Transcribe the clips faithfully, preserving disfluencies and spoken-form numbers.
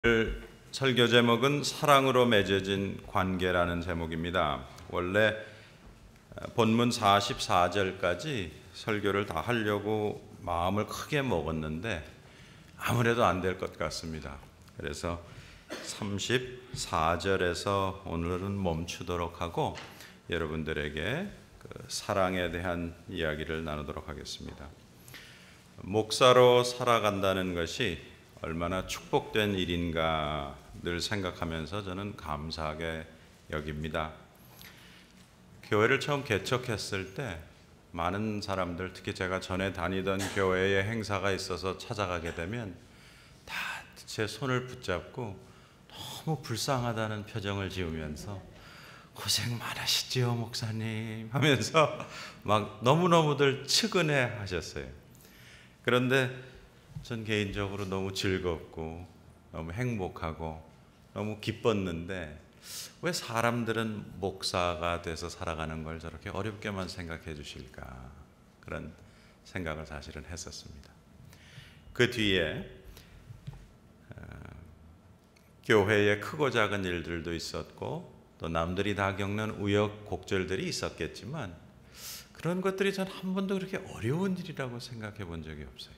오늘 설교 제목은 사랑으로 맺어진 관계라는 제목입니다. 원래 본문 사십사 절까지 설교를 다 하려고 마음을 크게 먹었는데 아무래도 안 될 것 같습니다. 그래서 삼십사 절에서 오늘은 멈추도록 하고 여러분들에게 그 사랑에 대한 이야기를 나누도록 하겠습니다. 목사로 살아간다는 것이 얼마나 축복된 일인가 늘 생각하면서 저는 감사하게 여깁니다. 교회를 처음 개척했을 때 많은 사람들, 특히 제가 전에 다니던 교회에 행사가 있어서 찾아가게 되면 다 제 손을 붙잡고 너무 불쌍하다는 표정을 지으면서 고생 많으시지요 목사님 하면서 막 너무너무들 측은해 하셨어요. 그런데 전 개인적으로 너무 즐겁고 너무 행복하고 너무 기뻤는데 왜 사람들은 목사가 돼서 살아가는 걸 저렇게 어렵게만 생각해 주실까, 그런 생각을 사실은 했었습니다. 그 뒤에 어, 교회에 크고 작은 일들도 있었고 또 남들이 다 겪는 우여곡절들이 있었겠지만 그런 것들이 전 한 번도 그렇게 어려운 일이라고 생각해 본 적이 없어요.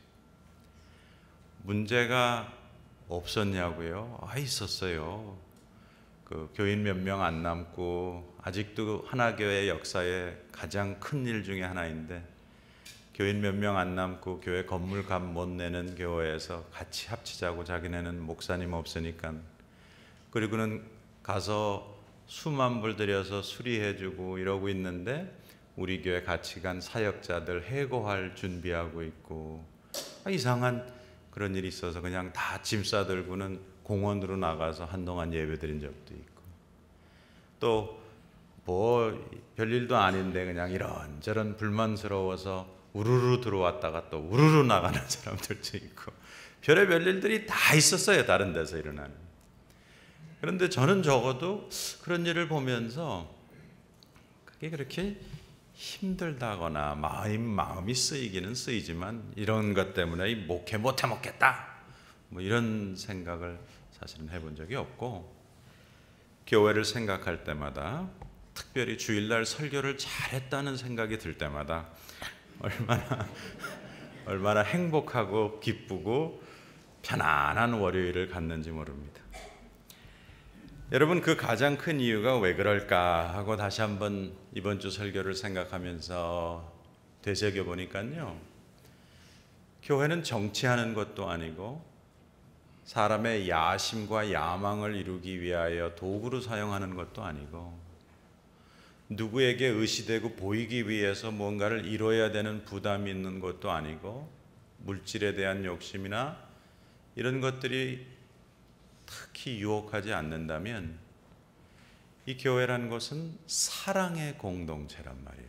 문제가 없었냐고요? 아, 있었어요. 그 교인 몇 명 안 남고 아직도 하나교회 역사의 가장 큰 일 중에 하나인데 교인 몇 명 안 남고 교회 건물 값 못 내는 교회에서 같이 합치자고 자기네는 목사님 없으니까, 그리고는 가서 수만 불 들여서 수리해주고 이러고 있는데 우리 교회 같이 간 사역자들 해고할 준비하고 있고, 아, 이상한 그런 일이 있어서 그냥 다 짐 싸들고는 공원으로 나가서 한동안 예배드린 적도 있고, 또 뭐 별일도 아닌데 그냥 이런저런 불만스러워서 우르르 들어왔다가 또 우르르 나가는 사람들도 있고 별의별 일들이 다 있었어요, 다른 데서 일어나는. 그런데 저는 적어도 그런 일을 보면서 그게 그렇게 힘들다거나 마음, 마음이 쓰이기는 쓰이지만 이런 것 때문에 목회 못해 먹겠다 뭐 이런 생각을 사실은 해본 적이 없고, 교회를 생각할 때마다 특별히 주일날 설교를 잘했다는 생각이 들 때마다 얼마나 얼마나 행복하고 기쁘고 편안한 월요일을 갖는지 모릅니다. 여러분, 그 가장 큰 이유가 왜 그럴까 하고 다시 한번 이번 주 설교를 생각하면서 되새겨 보니까요, 교회는 정치하는 것도 아니고 사람의 야심과 야망을 이루기 위하여 도구로 사용하는 것도 아니고 누구에게 의시되고 보이기 위해서 뭔가를 이뤄야 되는 부담이 있는 것도 아니고 물질에 대한 욕심이나 이런 것들이 특히 유혹하지 않는다면 이 교회라는 것은 사랑의 공동체란 말이에요.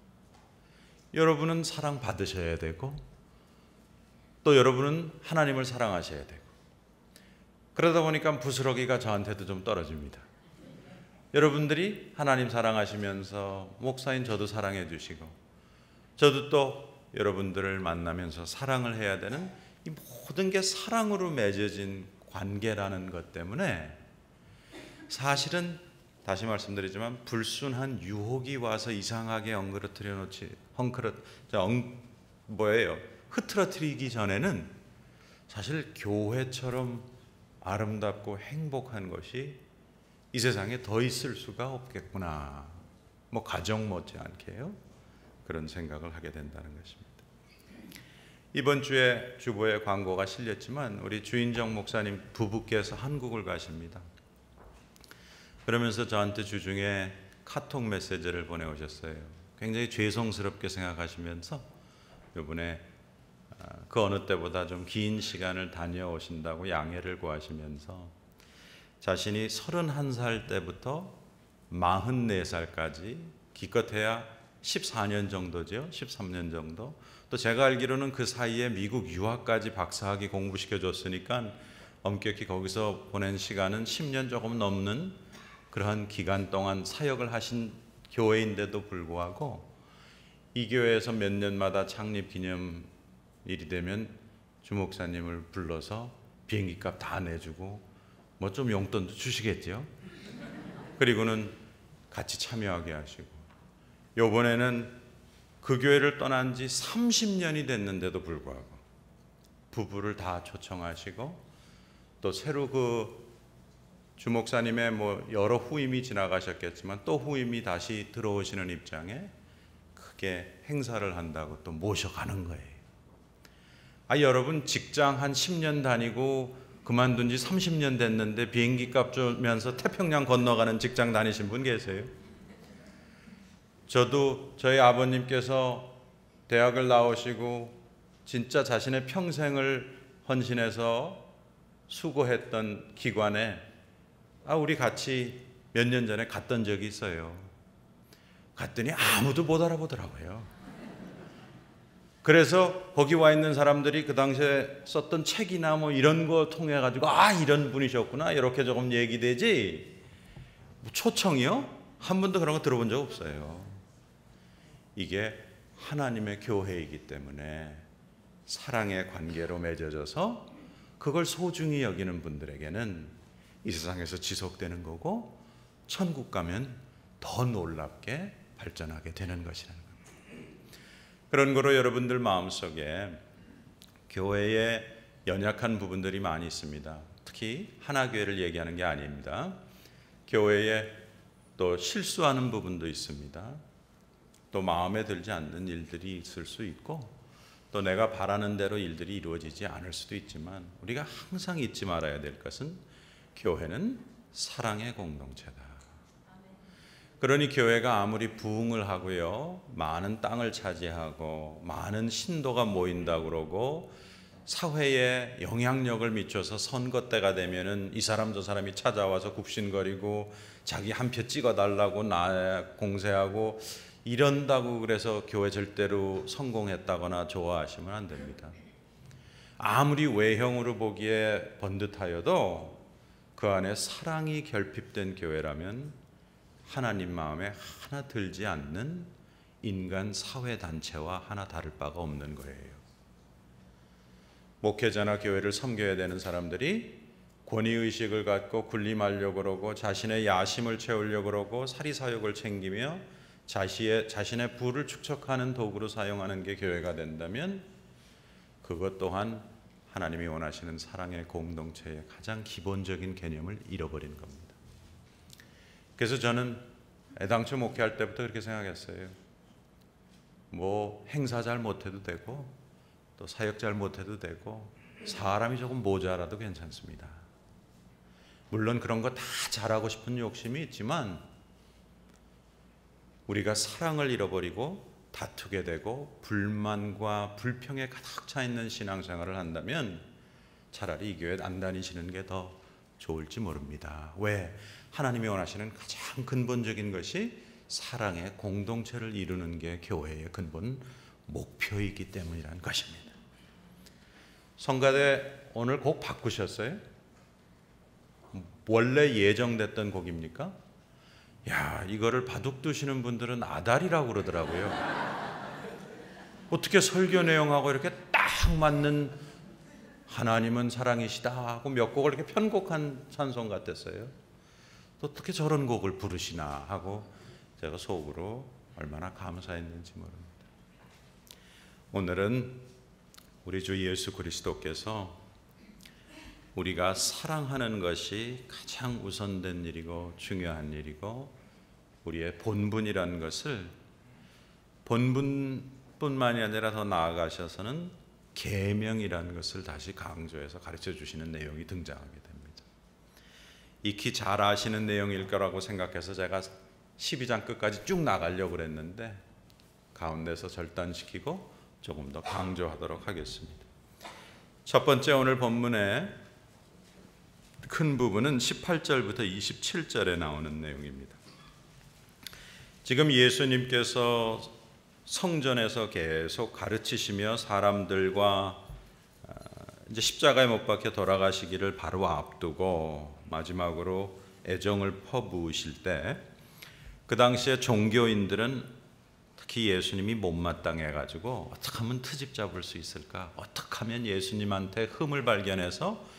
여러분은 사랑 받으셔야 되고 또 여러분은 하나님을 사랑하셔야 되고, 그러다 보니까 부스러기가 저한테도 좀 떨어집니다. 여러분들이 하나님 사랑하시면서 목사인 저도 사랑해 주시고 저도 또 여러분들을 만나면서 사랑을 해야 되는 이 모든 게 사랑으로 맺어진 관계라는 것 때문에 사실은 다시 말씀드리지만 불순한 유혹이 와서 이상하게 엉그러뜨려 놓지 헝크러 엉 뭐예요 흐트러뜨리기 전에는 사실 교회처럼 아름답고 행복한 것이 이 세상에 더 있을 수가 없겠구나, 뭐 가정 못지않게요, 그런 생각을 하게 된다는 것입니다. 이번 주에 주보에 광고가 실렸지만 우리 주인정 목사님 부부께서 한국을 가십니다. 그러면서 저한테 주중에 카톡 메시지를 보내오셨어요. 굉장히 죄송스럽게 생각하시면서 이번에 그 어느 때보다 좀 긴 시간을 다녀오신다고 양해를 구하시면서 자신이 서른한 살 때부터 마흔네 살까지 기껏해야 십사 년 정도죠. 십삼 년 정도. 또 제가 알기로는 그 사이에 미국 유학까지 박사학위 공부시켜줬으니까 엄격히 거기서 보낸 시간은 십 년 조금 넘는 그러한 기간 동안 사역을 하신 교회인데도 불구하고 이 교회에서 몇 년마다 창립 기념일이 되면 주 목사님을 불러서 비행기값 다 내주고 뭐 좀 용돈도 주시겠죠. 그리고는 같이 참여하게 하시고, 요번에는 그 교회를 떠난 지 삼십 년이 됐는데도 불구하고 부부를 다 초청하시고, 또 새로 그 주목사님의 뭐 여러 후임이 지나가셨겠지만 또 후임이 다시 들어오시는 입장에 크게 행사를 한다고 또 모셔가는 거예요. 아, 여러분 직장 한 십 년 다니고 그만둔 지 삼십 년 됐는데 비행기 값 주면서 태평양 건너가는 직장 다니신 분 계세요? 저도 저희 아버님께서 대학을 나오시고 진짜 자신의 평생을 헌신해서 수고했던 기관에 아, 우리 같이 몇 년 전에 갔던 적이 있어요. 갔더니 아무도 못 알아보더라고요. 그래서 거기 와 있는 사람들이 그 당시에 썼던 책이나 뭐 이런 거 통해 가지고 아, 이런 분이셨구나 이렇게 조금 얘기되지, 초청이요? 한 번도 그런 거 들어본 적 없어요. 이게 하나님의 교회이기 때문에 사랑의 관계로 맺어져서 그걸 소중히 여기는 분들에게는 이 세상에서 지속되는 거고, 천국 가면 더 놀랍게 발전하게 되는 것이라는 겁니다. 그런 거로 여러분들 마음속에 교회에 연약한 부분들이 많이 있습니다. 특히 하나교회를 얘기하는 게 아닙니다. 교회에 또 실수하는 부분도 있습니다. 또 마음에 들지 않는 일들이 있을 수 있고, 또 내가 바라는 대로 일들이 이루어지지 않을 수도 있지만, 우리가 항상 잊지 말아야 될 것은 교회는 사랑의 공동체다. 그러니 교회가 아무리 부흥을 하고요, 많은 땅을 차지하고 많은 신도가 모인다고 그러고 사회에 영향력을 미쳐서 선거 때가 되면은 이 사람 저 사람이 찾아와서 굽신거리고 자기 한 표 찍어달라고 나 공세하고 이런다고 그래서 교회 절대로 성공했다거나 좋아하시면 안 됩니다. 아무리 외형으로 보기에 번듯하여도 그 안에 사랑이 결핍된 교회라면 하나님 마음에 하나 들지 않는 인간 사회단체와 하나 다를 바가 없는 거예요. 목회자나 교회를 섬겨야 되는 사람들이 권위의식을 갖고 군림하려고 그러고 자신의 야심을 채우려고 그러고 사리사욕을 챙기며 자신의, 자신의 부를 축적하는 도구로 사용하는 게 교회가 된다면 그것 또한 하나님이 원하시는 사랑의 공동체의 가장 기본적인 개념을 잃어버리는 겁니다. 그래서 저는 애당초 목회할 때부터 그렇게 생각했어요. 뭐 행사 잘 못해도 되고 또 사역 잘 못해도 되고 사람이 조금 모자라도 괜찮습니다. 물론 그런 거 다 잘하고 싶은 욕심이 있지만 우리가 사랑을 잃어버리고 다투게 되고 불만과 불평에 가득 차 있는 신앙생활을 한다면 차라리 이 교회 안 다니시는 게 더 좋을지 모릅니다. 왜? 하나님이 원하시는 가장 근본적인 것이 사랑의 공동체를 이루는 게 교회의 근본 목표이기 때문이라는 것입니다. 성가대 오늘 곡 바꾸셨어요? 원래 예정됐던 곡입니까? 야, 이거를 바둑 두시는 분들은 아다리라고 그러더라고요. 어떻게 설교 내용하고 이렇게 딱 맞는 하나님은 사랑이시다 하고 몇 곡을 이렇게 편곡한 찬송 같았어요. 또 어떻게 저런 곡을 부르시나 하고 제가 속으로 얼마나 감사했는지 모릅니다. 오늘은 우리 주 예수 그리스도께서 우리가 사랑하는 것이 가장 우선된 일이고 중요한 일이고 우리의 본분이라는 것을 본분뿐만이 아니라 더 나아가셔서는 계명이라는 것을 다시 강조해서 가르쳐 주시는 내용이 등장하게 됩니다. 익히 잘 아시는 내용일 거라고 생각해서 제가 십이 장 끝까지 쭉 나가려고 그랬는데 가운데서 절단시키고 조금 더 강조하도록 하겠습니다. 첫 번째 오늘 본문의 큰 부분은 십팔 절부터 이십칠 절에 나오는 내용입니다. 지금 예수님께서 성전에서 계속 가르치시며 사람들과 이제 십자가에 못 박혀 돌아가시기를 바로 앞두고 마지막으로 애정을 퍼부으실 때 그 당시에 종교인들은 특히 예수님이 못마땅해 가지고 어떻게 하면 트집 잡을 수 있을까? 어떻게 하면 예수님한테 흠을 발견해서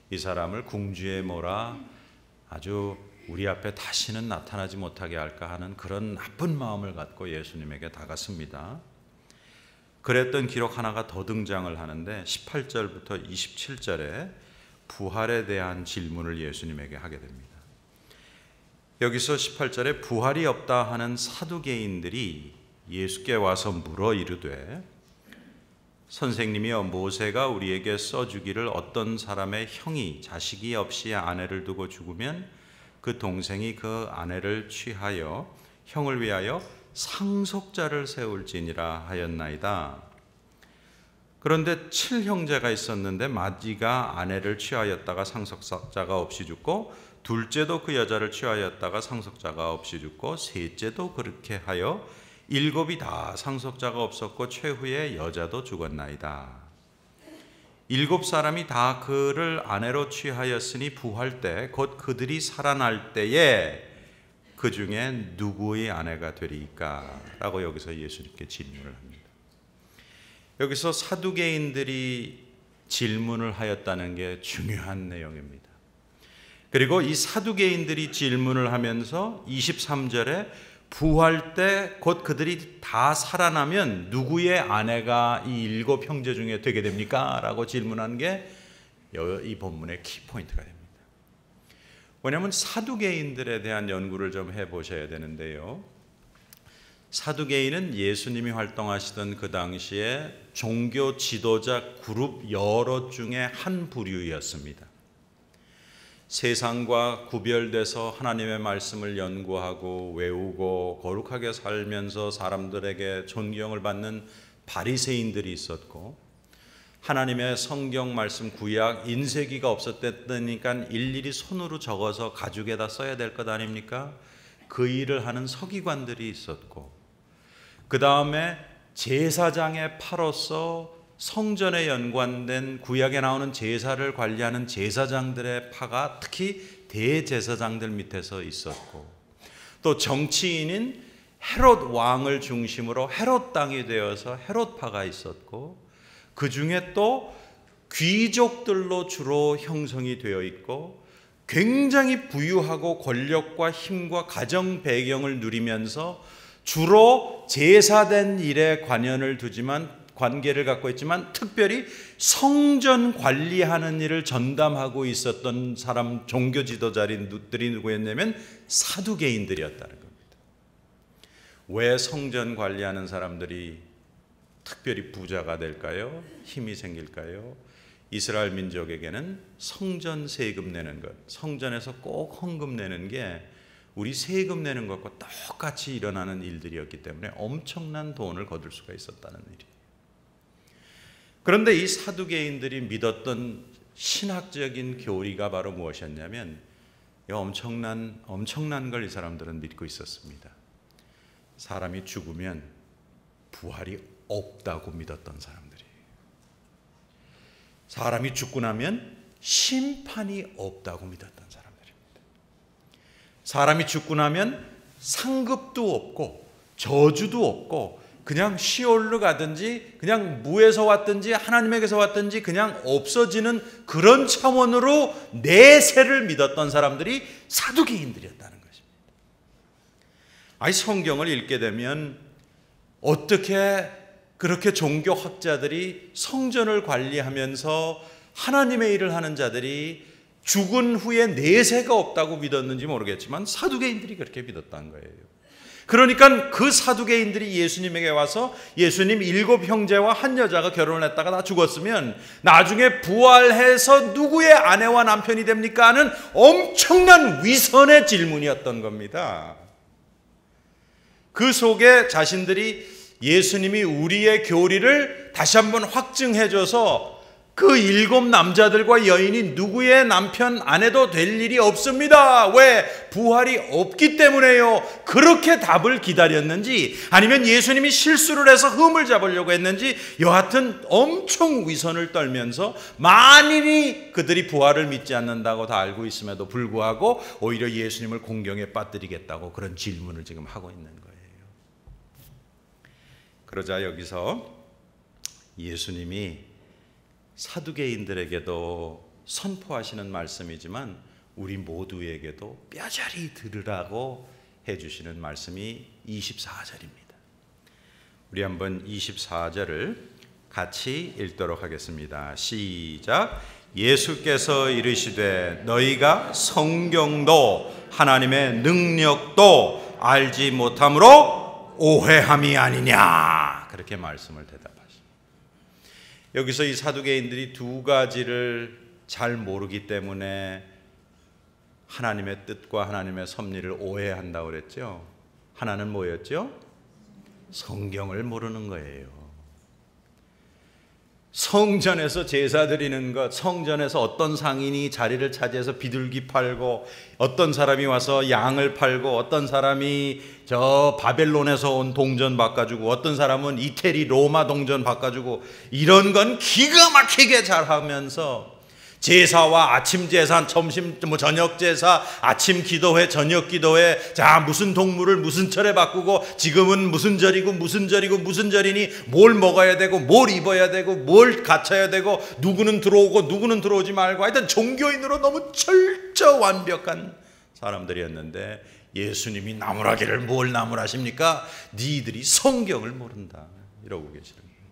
이 사람을 궁지에 몰아 아주 우리 앞에 다시는 나타나지 못하게 할까 하는 그런 나쁜 마음을 갖고 예수님에게 다가섭니다. 그랬던 기록 하나가 더 등장을 하는데 십팔 절부터 이십칠 절에 부활에 대한 질문을 예수님에게 하게 됩니다. 여기서 십팔 절에 부활이 없다 하는 사두개인들이 예수께 와서 물어 이르되 선생님이여, 모세가 우리에게 써주기를 어떤 사람의 형이 자식이 없이 아내를 두고 죽으면 그 동생이 그 아내를 취하여 형을 위하여 상속자를 세울지니라 하였나이다. 그런데 칠 형제가 있었는데 맏이가 아내를 취하였다가 상속자가 없이 죽고, 둘째도 그 여자를 취하였다가 상속자가 없이 죽고, 셋째도 그렇게 하여 일곱이 다 상속자가 없었고 최후에 여자도 죽었나이다. 일곱 사람이 다 그를 아내로 취하였으니 부활 때 곧 그들이 살아날 때에 그 중에 누구의 아내가 되리까? 라고 여기서 예수님께 질문을 합니다. 여기서 사두개인들이 질문을 하였다는 게 중요한 내용입니다. 그리고 이 사두개인들이 질문을 하면서 이십삼 절에 부활 때 곧 그들이 다 살아나면 누구의 아내가 이 일곱 형제 중에 되게 됩니까? 라고 질문한 게 이 본문의 키포인트가 됩니다. 왜냐하면 사두개인들에 대한 연구를 좀 해보셔야 되는데요. 사두개인은 예수님이 활동하시던 그 당시에 종교 지도자 그룹 여러 중에 한 부류였습니다. 세상과 구별돼서 하나님의 말씀을 연구하고 외우고 거룩하게 살면서 사람들에게 존경을 받는 바리새인들이 있었고, 하나님의 성경 말씀 구약 인쇄기가 없었다니까 일일이 손으로 적어서 가죽에다 써야 될 것 아닙니까? 그 일을 하는 서기관들이 있었고, 그 다음에 제사장의 파로서 성전에 연관된 구약에 나오는 제사를 관리하는 제사장들의 파가 특히 대제사장들 밑에서 있었고, 또 정치인인 헤롯 왕을 중심으로 헤롯 당이 되어서 헤롯파가 있었고, 그 중에 또 귀족들로 주로 형성이 되어 있고, 굉장히 부유하고 권력과 힘과 가정 배경을 누리면서 주로 제사된 일에 관여를 두지만 관계를 갖고 있지만 특별히 성전 관리하는 일을 전담하고 있었던 사람, 종교 지도자들이 누구였냐면 사두개인들이었다는 겁니다. 왜 성전 관리하는 사람들이 특별히 부자가 될까요? 힘이 생길까요? 이스라엘 민족에게는 성전 세금 내는 것, 성전에서 꼭 헌금 내는 게 우리 세금 내는 것과 똑같이 일어나는 일들이었기 때문에 엄청난 돈을 거둘 수가 있었다는 일이에요. 그런데 이 사두개인들이 믿었던 신학적인 교리가 바로 무엇이었냐면 엄청난 엄청난 걸 이 사람들은 믿고 있었습니다. 사람이 죽으면 부활이 없다고 믿었던 사람들이에요. 사람이 죽고 나면 심판이 없다고 믿었던 사람들입니다. 사람이 죽고 나면 상급도 없고 저주도 없고 그냥 시올로 가든지 그냥 무에서 왔든지 하나님에게서 왔든지 그냥 없어지는 그런 차원으로 내세를 믿었던 사람들이 사두개인들이었다는 것입니다. 아니, 성경을 읽게 되면 어떻게 그렇게 종교학자들이 성전을 관리하면서 하나님의 일을 하는 자들이 죽은 후에 내세가 없다고 믿었는지 모르겠지만 사두개인들이 그렇게 믿었다는 거예요. 그러니까 그 사두개인들이 예수님에게 와서 예수님 일곱 형제와 한 여자가 결혼을 했다가 다 죽었으면 나중에 부활해서 누구의 아내와 남편이 됩니까? 하는 엄청난 위선의 질문이었던 겁니다. 그 속에 자신들이 예수님이 우리의 교리를 다시 한번 확증해줘서 그 일곱 남자들과 여인이 누구의 남편, 아내도 될 일이 없습니다. 왜? 부활이 없기 때문에요. 그렇게 답을 기다렸는지 아니면 예수님이 실수를 해서 흠을 잡으려고 했는지 여하튼 엄청 위선을 떨면서 만인이 그들이 부활을 믿지 않는다고 다 알고 있음에도 불구하고 오히려 예수님을 공경에 빠뜨리겠다고 그런 질문을 지금 하고 있는 거예요. 그러자 여기서 예수님이 사두개인들에게도 선포하시는 말씀이지만 우리 모두에게도 뼈저리 들으라고 해주시는 말씀이 이십사 절입니다. 우리 한번 이십사 절을 같이 읽도록 하겠습니다. 시작. 예수께서 이르시되 너희가 성경도 하나님의 능력도 알지 못함으로 오해함이 아니냐, 그렇게 말씀을 대답하십니다. 여기서 이 사두개인들이 두 가지를 잘 모르기 때문에 하나님의 뜻과 하나님의 섭리를 오해한다고 그랬죠. 하나는 뭐였죠? 성경을 모르는 거예요. 성전에서 제사 드리는 것, 성전에서 어떤 상인이 자리를 차지해서 비둘기 팔고, 어떤 사람이 와서 양을 팔고, 어떤 사람이 저 바벨론에서 온 동전 바꿔주고, 어떤 사람은 이태리 로마 동전 바꿔주고, 이런 건 기가 막히게 잘하면서 제사와 아침 제사, 점심 뭐 저녁 제사, 아침 기도회, 저녁 기도회, 자 무슨 동물을 무슨 철에 바꾸고, 지금은 무슨 절이고 무슨 절이고 무슨 절이니 뭘 먹어야 되고 뭘 입어야 되고 뭘 갖춰야 되고, 누구는 들어오고 누구는 들어오지 말고, 하여튼 종교인으로 너무 철저 완벽한 사람들이었는데 예수님이 나무라기를 뭘 나무라십니까? 니들이 성경을 모른다 이러고 계시는 거예요.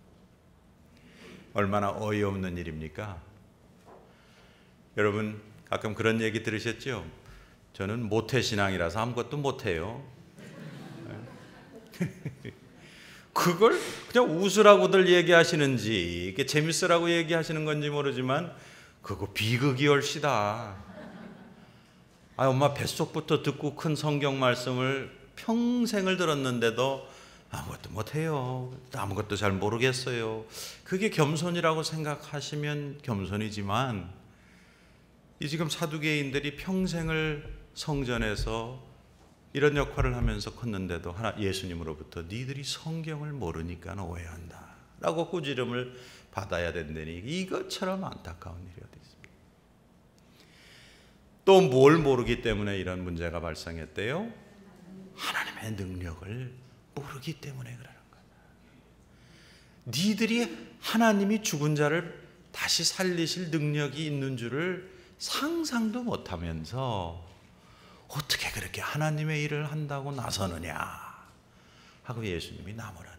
얼마나 어이없는 일입니까? 여러분 가끔 그런 얘기 들으셨죠? 저는 모태신앙이라서 아무것도 못해요. 그걸 그냥 웃으라고들 얘기하시는지, 이게 재밌으라고 얘기하시는 건지 모르지만 그거 비극이 얼씨다. 아, 엄마 뱃속부터 듣고 큰 성경 말씀을 평생을 들었는데도 아무것도 못해요. 아무것도 잘 모르겠어요. 그게 겸손이라고 생각하시면 겸손이지만, 이 지금 사두개인들이 평생을 성전에서 이런 역할을 하면서 컸는데도 하나 예수님으로부터 니들이 성경을 모르니까 오해한다 라고 꾸지름을 받아야 된다니, 이것처럼 안타까운 일이 어디 있습니까? 또 뭘 모르기 때문에 이런 문제가 발생했대요? 하나님의 능력을 모르기 때문에 그러는 거다. 니들이 하나님이 죽은 자를 다시 살리실 능력이 있는 줄을 상상도 못하면서 어떻게 그렇게 하나님의 일을 한다고 나서느냐 하고 예수님이 나무라는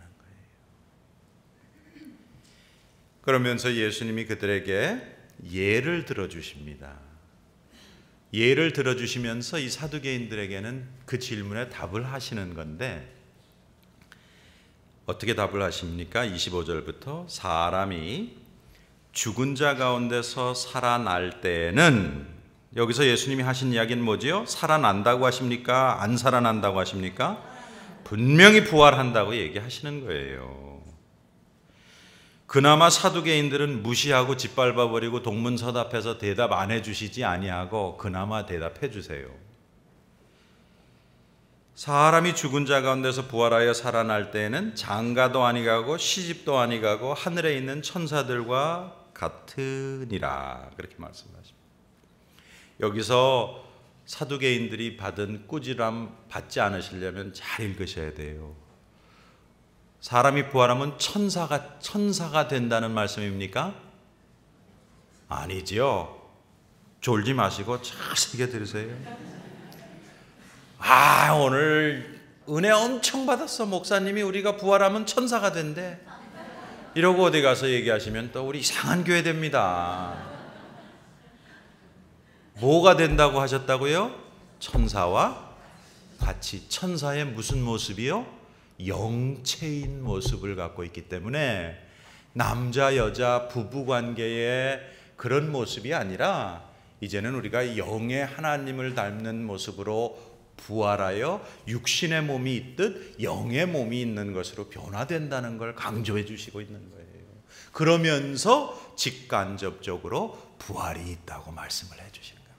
거예요. 그러면서 예수님이 그들에게 예를 들어주십니다. 예를 들어주시면서 이 사두개인들에게는 그 질문에 답을 하시는 건데, 어떻게 답을 하십니까? 이십오 절부터 사람이 죽은 자 가운데서 살아날 때에는, 여기서 예수님이 하신 이야기는 뭐지요? 살아난다고 하십니까? 안 살아난다고 하십니까? 분명히 부활한다고 얘기하시는 거예요. 그나마 사두개인들은 무시하고 짓밟아버리고 동문서답해서 대답 안 해주시지 아니하고 그나마 대답해 주세요. 사람이 죽은 자 가운데서 부활하여 살아날 때에는 장가도 아니가고 시집도 아니가고 하늘에 있는 천사들과 같으니라, 그렇게 말씀하십니다. 여기서 사두개인들이 받은 꾸지람 받지 않으시려면 잘 읽으셔야 돼요. 사람이 부활하면 천사가 천사가 된다는 말씀입니까? 아니지요. 졸지 마시고 자세히 들으세요. 아, 오늘 은혜 엄청 받았어. 목사님이 우리가 부활하면 천사가 된대. 이러고 어디 가서 얘기하시면 또 우리 이상한 교회 됩니다. 뭐가 된다고 하셨다고요? 천사와 같이. 천사의 무슨 모습이요? 영체인 모습을 갖고 있기 때문에 남자 여자 부부 관계의 그런 모습이 아니라 이제는 우리가 영의 하나님을 닮는 모습으로 부활하여 육신의 몸이 있듯 영의 몸이 있는 것으로 변화된다는 걸 강조해 주시고 있는 거예요. 그러면서 직간접적으로 부활이 있다고 말씀을 해 주시는 겁니다.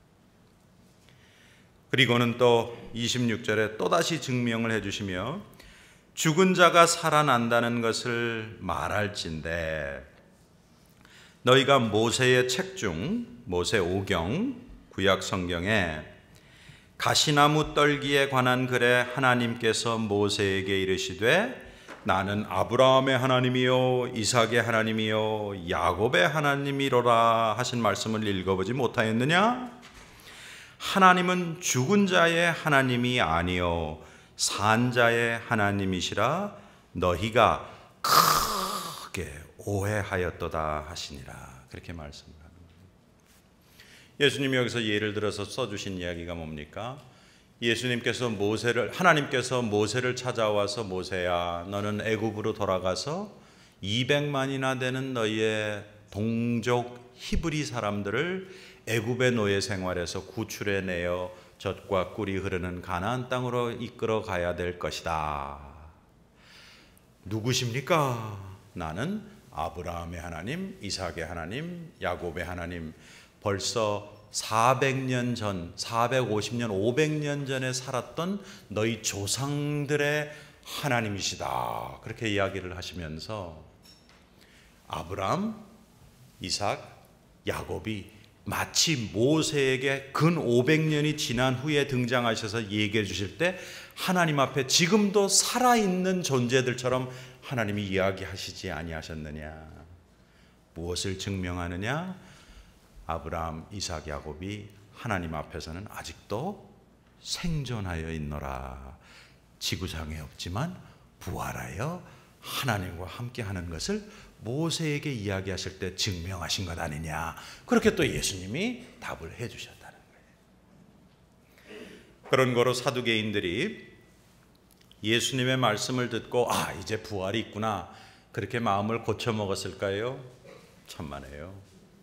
그리고는 또 이십육 절에 또다시 증명을 해 주시며 죽은 자가 살아난다는 것을 말할진대 너희가 모세의 책 중 모세 오경 구약 성경에 가시나무 떨기에 관한 글에 하나님께서 모세에게 이르시되 나는 아브라함의 하나님이요 이삭의 하나님이요 야곱의 하나님이로라 하신 말씀을 읽어보지 못하였느냐? 하나님은 죽은 자의 하나님이 아니요 산 자의 하나님이시라 너희가 크게 오해하였도다 하시니라. 그렇게 말씀합니다. 예수님이 여기서 예를 들어서 써주신 이야기가 뭡니까? 예수님께서 모세를 하나님께서 모세를 찾아와서 모세야 너는 애굽으로 돌아가서 이백만이나 되는 너희의 동족 히브리 사람들을 애굽의 노예 생활에서 구출해내어 젖과 꿀이 흐르는 가나안 땅으로 이끌어 가야 될 것이다. 누구십니까? 나는 아브라함의 하나님, 이삭의 하나님, 야곱의 하나님. 벌써 사백 년 전, 사백오십 년, 오백 년 전에 살았던 너희 조상들의 하나님이시다. 그렇게 이야기를 하시면서 아브라함, 이삭, 야곱이 마치 모세에게 근 오백 년이 지난 후에 등장하셔서 얘기해 주실 때 하나님 앞에 지금도 살아있는 존재들처럼 하나님이 이야기하시지 아니하셨느냐? 무엇을 증명하느냐? 아브라함, 이삭, 야곱이 하나님 앞에서는 아직도 생존하여 있노라. 지구상에 없지만 부활하여 하나님과 함께하는 것을 모세에게 이야기하실 때 증명하신 것 아니냐. 그렇게 또 예수님이 답을 해주셨다는 거예요. 그런 거로 사두개인들이 예수님의 말씀을 듣고 아 이제 부활이 있구나 그렇게 마음을 고쳐 먹었을까요? 천만에요.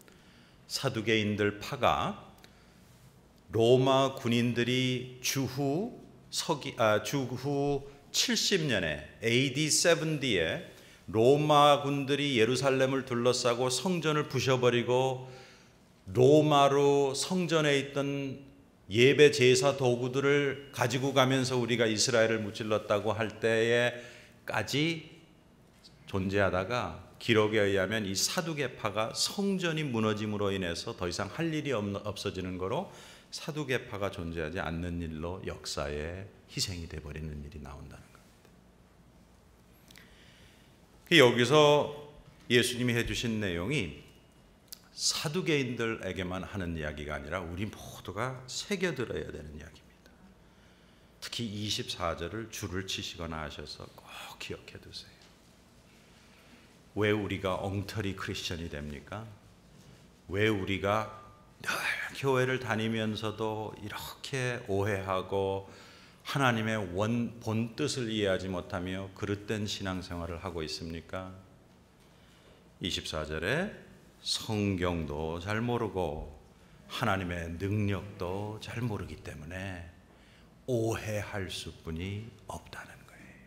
사두개인들 파가 로마 군인들이 주후 서기 아 주후 칠십 년에 에이디 칠십에 로마 군들이 예루살렘을 둘러싸고 성전을 부셔버리고 로마로 성전에 있던 예배 제사 도구들을 가지고 가면서 우리가 이스라엘을 무찔렀다고 할 때에까지 존재하다가 기록에 의하면 이 사두개파가 성전이 무너짐으로 인해서 더 이상 할 일이 없어지는 거로 사두개파가 존재하지 않는 일로 역사에 희생이 되어버리는 일이 나온다는 겁니다. 여기서 예수님이 해주신 내용이 사두개인들에게만 하는 이야기가 아니라 우리 모두가 새겨들어야 되는 이야기입니다. 특히 이십사 절을 줄을 치시거나 하셔서 꼭 기억해 두세요. 왜 우리가 엉터리 크리스천이 됩니까? 왜 우리가 늘 교회를 다니면서도 이렇게 오해하고 하나님의 원, 본 뜻을 이해하지 못하며 그릇된 신앙생활을 하고 있습니까? 이십사 절에 성경도 잘 모르고 하나님의 능력도 잘 모르기 때문에 오해할 수뿐이 없다는 거예요.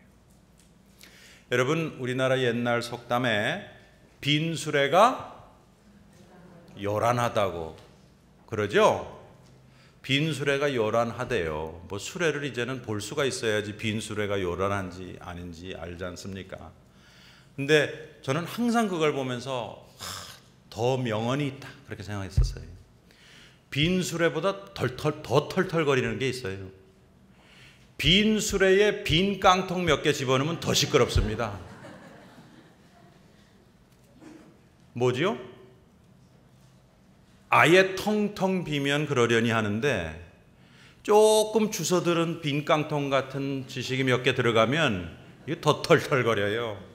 여러분 우리나라 옛날 속담에 빈 수레가 요란하다고 그러죠? 빈 수레가 요란하대요. 뭐 수레를 이제는 볼 수가 있어야지 빈 수레가 요란한지 아닌지 알지 않습니까? 근데 저는 항상 그걸 보면서 하, 더 명언이 있다 그렇게 생각했었어요. 빈 수레보다 덜덜, 더 털털거리는 게 있어요. 빈 수레에 빈 깡통 몇 개 집어넣으면 더 시끄럽습니다. 뭐지요? 아예 텅텅 비면 그러려니 하는데 조금 주워들은 빈 깡통 같은 지식이 몇 개 들어가면 이게 더 털털거려요.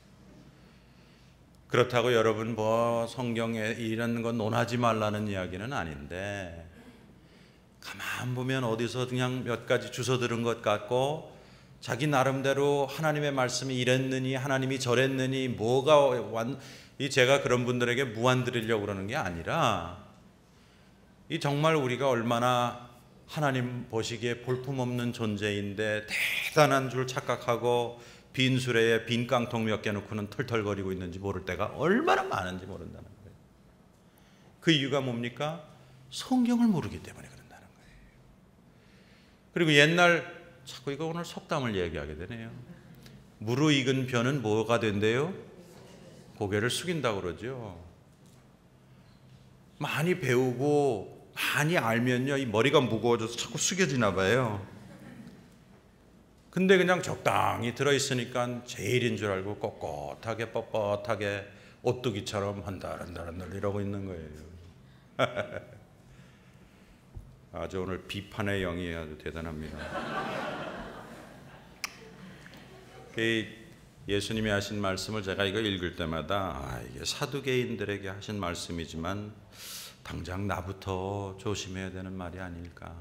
그렇다고 여러분 뭐 성경에 이런 건 논하지 말라는 이야기는 아닌데 가만 보면 어디서 그냥 몇 가지 주워 들은 것 같고 자기 나름대로 하나님의 말씀이 이랬느니 하나님이 저랬느니 뭐가 완, 이 제가 그런 분들에게 무안 드리려고 그러는 게 아니라 이 정말 우리가 얼마나 하나님 보시기에 볼품없는 존재인데 대단한 줄 착각하고 빈 수레에 빈 깡통 몇 개 놓고는 털털거리고 있는지 모를 때가 얼마나 많은지 모른다는 거예요. 그 이유가 뭡니까? 성경을 모르기 때문에 그런다는 거예요. 그리고 옛날 자꾸 이거 오늘 속담을 얘기하게 되네요. 무르익은 벼는 뭐가 된대요? 고개를 숙인다고 그러죠. 많이 배우고 많이 알면요 이 머리가 무거워져서 자꾸 숙여지나 봐요. 근데 그냥 적당히 들어있으니까 제일인 줄 알고 꼿꼿하게 뻣뻣하게 오뚜기처럼 한달한달한달 이러고 있는 거예요. 아주 오늘 비판의 영이 아주 대단합니다. 예수님이 하신 말씀을 제가 이거 읽을 때마다 아, 이게 사두개인들에게 하신 말씀이지만 당장 나부터 조심해야 되는 말이 아닐까.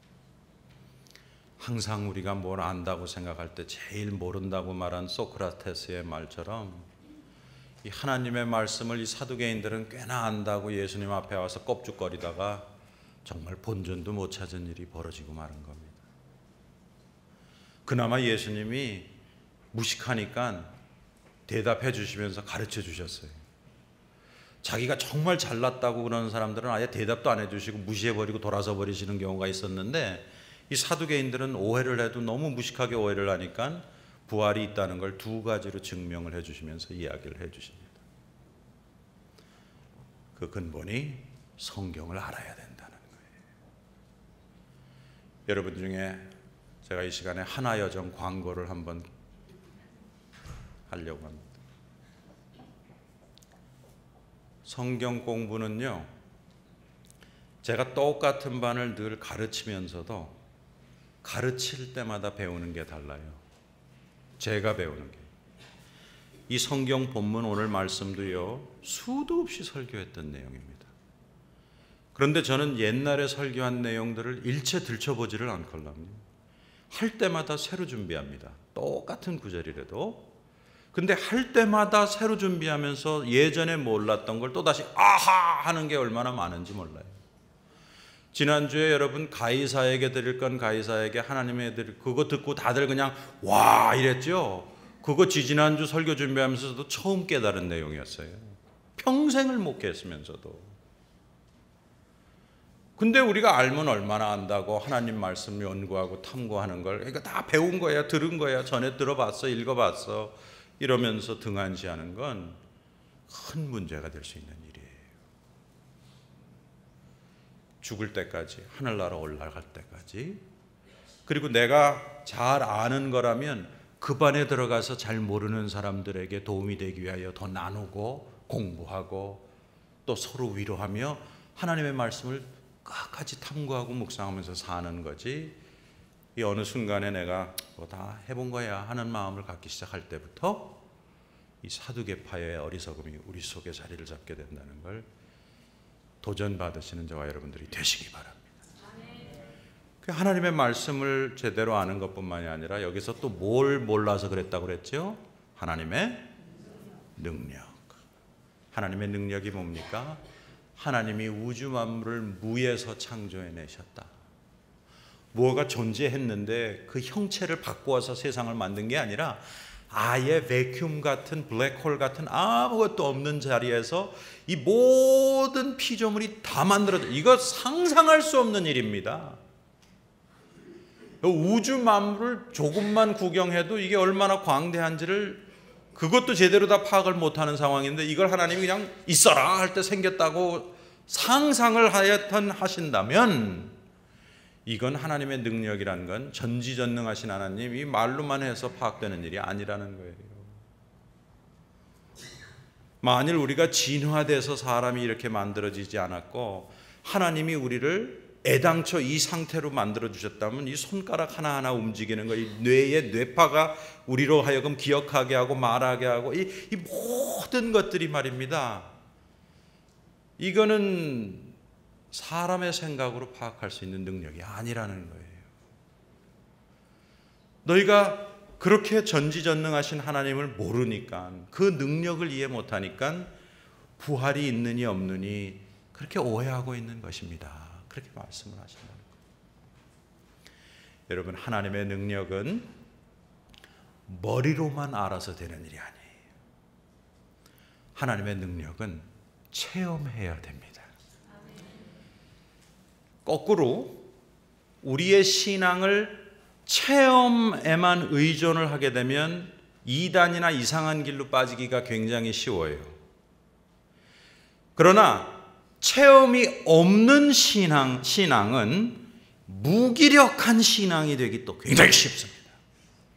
항상 우리가 뭘 안다고 생각할 때 제일 모른다고 말한 소크라테스의 말처럼 이 하나님의 말씀을 이 사두개인들은 꽤나 안다고 예수님 앞에 와서 껍죽거리다가 정말 본전도 못 찾은 일이 벌어지고 마는 겁니다. 그나마 예수님이 무식하니까 대답해 주시면서 가르쳐 주셨어요. 자기가 정말 잘났다고 그러는 사람들은 아예 대답도 안 해주시고 무시해버리고 돌아서 버리시는 경우가 있었는데 이 사두개인들은 오해를 해도 너무 무식하게 오해를 하니까 부활이 있다는 걸 두 가지로 증명을 해주시면서 이야기를 해주십니다. 그 근본이 성경을 알아야 된다는 거예요. 여러분 중에 제가 이 시간에 하나여정 광고를 한번 하려고 합니다. 성경 공부는요, 제가 똑같은 반을 늘 가르치면서도 가르칠 때마다 배우는 게 달라요. 제가 배우는 게. 이 성경 본문 오늘 말씀도요, 수도 없이 설교했던 내용입니다. 그런데 저는 옛날에 설교한 내용들을 일체 들춰보지를 않거든요. 할 때마다 새로 준비합니다. 똑같은 구절이라도. 근데 할 때마다 새로 준비하면서 예전에 몰랐던 걸 또다시 아하 하는 게 얼마나 많은지 몰라요. 지난주에 여러분 가이사에게 드릴 건 가이사에게 하나님의 드릴 그거 듣고 다들 그냥 와 이랬죠. 그거 지지난주 설교 준비하면서도 처음 깨달은 내용이었어요. 평생을 목회했으면서도. 근데 우리가 알면 얼마나 안다고 하나님 말씀 연구하고 탐구하는 걸 이거 다 배운 거야, 들은 거야, 전에 들어봤어, 읽어봤어 이러면서 등한시하는 건 큰 문제가 될 수 있는 일이에요. 죽을 때까지, 하늘나라 올라갈 때까지. 그리고 내가 잘 아는 거라면 그 반에 들어가서 잘 모르는 사람들에게 도움이 되기 위하여 더 나누고 공부하고 또 서로 위로하며 하나님의 말씀을 끝까지 탐구하고 묵상하면서 사는 거지. 이 어느 순간에 내가 뭐 다 해본 거야 하는 마음을 갖기 시작할 때부터 이 사두개파의 어리석음이 우리 속에 자리를 잡게 된다는 걸 도전받으시는 저와 여러분들이 되시기 바랍니다. 하나님의 말씀을 제대로 아는 것뿐만이 아니라 여기서 또 뭘 몰라서 그랬다고 그랬죠? 하나님의 능력. 하나님의 능력이 뭡니까? 하나님이 우주 만물을 무에서 창조해내셨다. 무엇가 존재했는데 그 형체를 바꾸어서 세상을 만든 게 아니라 아예 베큐um 같은 블랙홀 같은 아무것도 없는 자리에서 이 모든 피조물이 다 만들어져. 이거 상상할 수 없는 일입니다. 우주 만물을 조금만 구경해도 이게 얼마나 광대한지를 그것도 제대로 다 파악을 못하는 상황인데 이걸 하나님이 그냥 있어라 할 때 생겼다고 상상을 하여튼 하신다면 이건 하나님의 능력이란 건 전지전능하신 하나님 이 말로만 해서 파악되는 일이 아니라는 거예요. 만일 우리가 진화돼서 사람이 이렇게 만들어지지 않았고 하나님이 우리를 애당초 이 상태로 만들어주셨다면 이 손가락 하나하나 움직이는 거, 이 뇌의 뇌파가 우리로 하여금 기억하게 하고 말하게 하고 이, 이 모든 것들이 말입니다. 이거는 사람의 생각으로 파악할 수 있는 능력이 아니라는 거예요. 너희가 그렇게 전지전능하신 하나님을 모르니까 그 능력을 이해 못하니까 부활이 있느니 없느니 그렇게 오해하고 있는 것입니다. 그렇게 말씀을 하신다는 거예요. 여러분 하나님의 능력은 머리로만 알아서 되는 일이 아니에요. 하나님의 능력은 체험해야 됩니다. 거꾸로 우리의 신앙을 체험에만 의존을 하게 되면 이단이나 이상한 길로 빠지기가 굉장히 쉬워요. 그러나 체험이 없는 신앙, 신앙은 무기력한 신앙이 되기 또 굉장히 쉽습니다.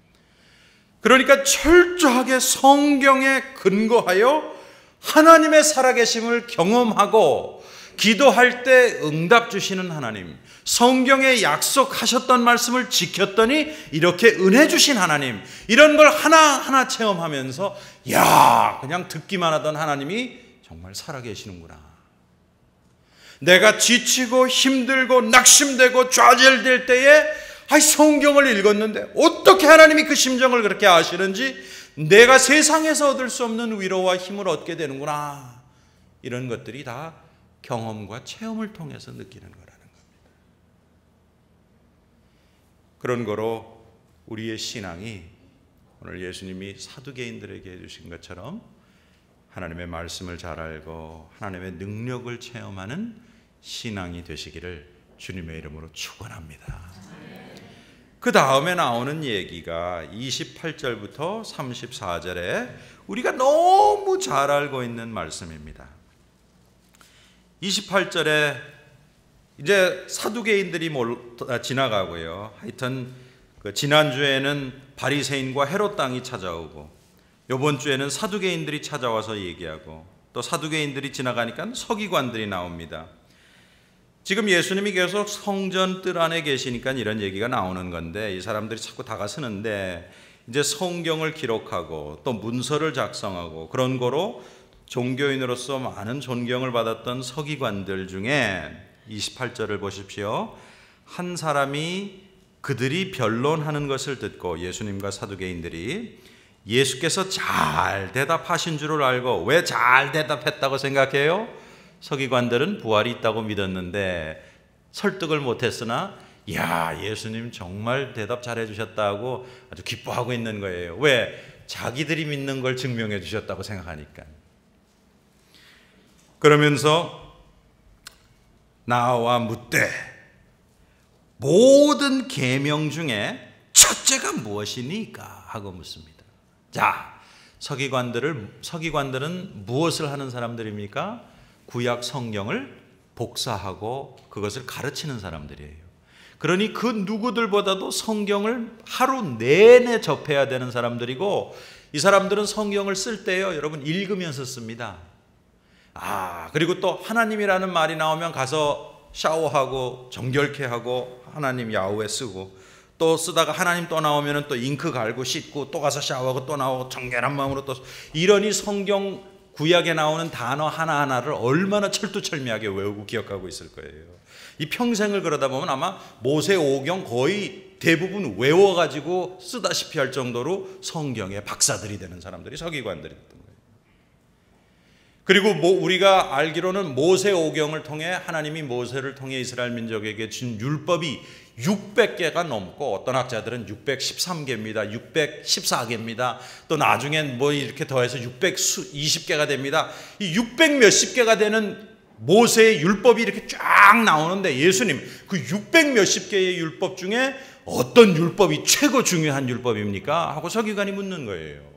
그러니까 철저하게 성경에 근거하여 하나님의 살아계심을 경험하고 기도할 때 응답 주시는 하나님, 성경에 약속하셨던 말씀을 지켰더니 이렇게 은혜 주신 하나님, 이런 걸 하나하나 체험하면서 야, 그냥 듣기만 하던 하나님이 정말 살아계시는구나. 내가 지치고 힘들고 낙심되고 좌절될 때에 아이, 성경을 읽었는데 어떻게 하나님이 그 심정을 그렇게 아시는지 내가 세상에서 얻을 수 없는 위로와 힘을 얻게 되는구나. 이런 것들이 다 경험과 체험을 통해서 느끼는 거라는 겁니다. 그런 거로 우리의 신앙이 오늘 예수님이 사두개인들에게 해주신 것처럼 하나님의 말씀을 잘 알고 하나님의 능력을 체험하는 신앙이 되시기를 주님의 이름으로 축원합니다. 그 다음에 나오는 얘기가 이십팔 절부터 삼십사 절에 우리가 너무 잘 알고 있는 말씀입니다. 이십팔 절에 이제 사두개인들이 지나가고요. 하여튼 그 지난주에는 바리새인과 헤롯 당이 찾아오고 이번 주에는 사두개인들이 찾아와서 얘기하고 또 사두개인들이 지나가니까 서기관들이 나옵니다. 지금 예수님이 계속 성전 뜰 안에 계시니까 이런 얘기가 나오는 건데 이 사람들이 자꾸 다가서는데 이제 성경을 기록하고 또 문서를 작성하고 그런 거로 종교인으로서 많은 존경을 받았던 서기관들 중에 이십팔 절을 보십시오. 한 사람이 그들이 변론하는 것을 듣고 예수님과 사두개인들이 예수께서 잘 대답하신 줄을 알고 왜 잘 대답했다고 생각해요? 서기관들은 부활이 있다고 믿었는데 설득을 못했으나 야, 예수님 정말 대답 잘해 주셨다고 아주 기뻐하고 있는 거예요. 왜? 자기들이 믿는 걸 증명해 주셨다고 생각하니까. 그러면서 나와 묻되 모든 계명 중에 첫째가 무엇이니까 하고 묻습니다. 자, 서기관들을 서기관들은 무엇을 하는 사람들입니까? 구약 성경을 복사하고 그것을 가르치는 사람들이에요. 그러니 그 누구들보다도 성경을 하루 내내 접해야 되는 사람들이고 이 사람들은 성경을 쓸 때요, 여러분 읽으면서 씁니다. 아, 그리고 또 하나님이라는 말이 나오면 가서 샤워하고 정결케 하고 하나님 야훼 쓰고 또 쓰다가 하나님 또 나오면 또 잉크 갈고 씻고 또 가서 샤워하고 또 나오고 정결한 마음으로 또 이러니 성경 구약에 나오는 단어 하나하나를 얼마나 철두철미하게 외우고 기억하고 있을 거예요. 이 평생을 그러다 보면 아마 모세오경 거의 대부분 외워가지고 쓰다시피 할 정도로 성경의 박사들이 되는 사람들이 서기관들이 됐던 거예요. 그리고 뭐 우리가 알기로는 모세오경을 통해 하나님이 모세를 통해 이스라엘 민족에게 준 율법이 육백 개가 넘고 어떤 학자들은 육백십삼 개입니다. 육백십사 개입니다. 또 나중엔 뭐 이렇게 더해서 육백이십 개가 됩니다. 이 육백 몇십 개가 되는 모세의 율법이 이렇게 쫙 나오는데 예수님 그 육백 몇십 개의 율법 중에 어떤 율법이 최고 중요한 율법입니까? 하고 서기관이 묻는 거예요.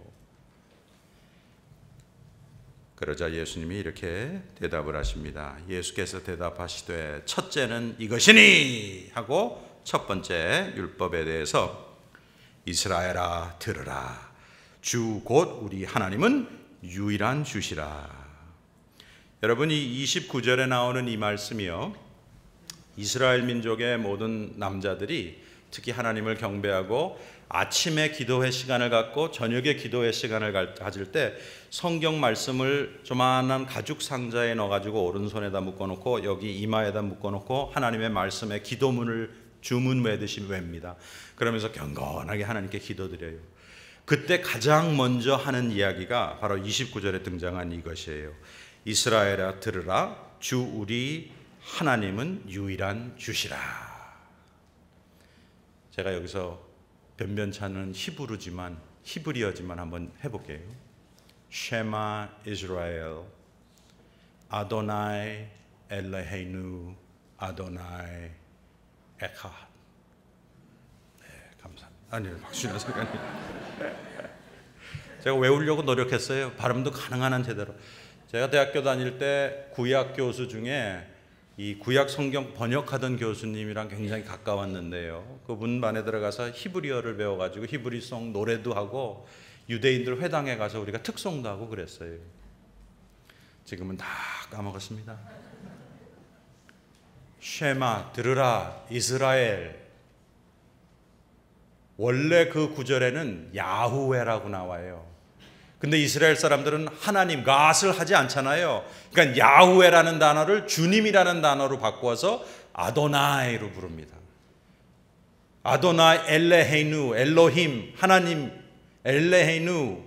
그러자 예수님이 이렇게 대답을 하십니다. 예수께서 대답하시되 첫째는 이것이니 하고 첫 번째 율법에 대해서 이스라엘아 들으라. 주 곧 우리 하나님은 유일한 주시라. 여러분 이 이십구 절에 나오는 이 말씀이요, 이스라엘 민족의 모든 남자들이 특히 하나님을 경배하고 아침에 기도회 시간을 갖고 저녁에 기도회 시간을 가질 때 성경 말씀을 조만한 가죽 상자에 넣어가지고 오른손에다 묶어놓고 여기 이마에다 묶어놓고 하나님의 말씀에 기도문을 주문 외듯이 외웁니다. 그러면서 경건하게 하나님께 기도드려요. 그때 가장 먼저 하는 이야기가 바로 이십구 절에 등장한 이것이에요. 이스라엘아 들으라. 주 우리 하나님은 유일한 주시라. 제가 여기서 변변찮은 히브리어지만 히브리어지만 한번 해볼게요. 쉐마 이스라엘 아도나이 엘레헤이누 아도나이 에카. 네, 감사합니다. 아니요, 박수나 사관님. 제가 외우려고 노력했어요. 발음도 가능한 한 제대로. 제가 대학교 다닐 때 구약 교수 중에 이 구약 성경 번역하던 교수님이랑 굉장히 가까웠는데요. 그분 반에 들어가서 히브리어를 배워가지고 히브리송 노래도 하고 유대인들 회당에 가서 우리가 특송도 하고 그랬어요. 지금은 다 까먹었습니다. 쉐마 들으라 이스라엘. 원래 그 구절에는 야후웨라고 나와요. 근데 이스라엘 사람들은 하나님, 갓을 하지 않잖아요. 그러니까 야후웨라는 단어를 주님이라는 단어로 바꿔서 아도나이로 부릅니다. 아도나이 엘레헤누, 엘로힘, 하나님 엘레헤누,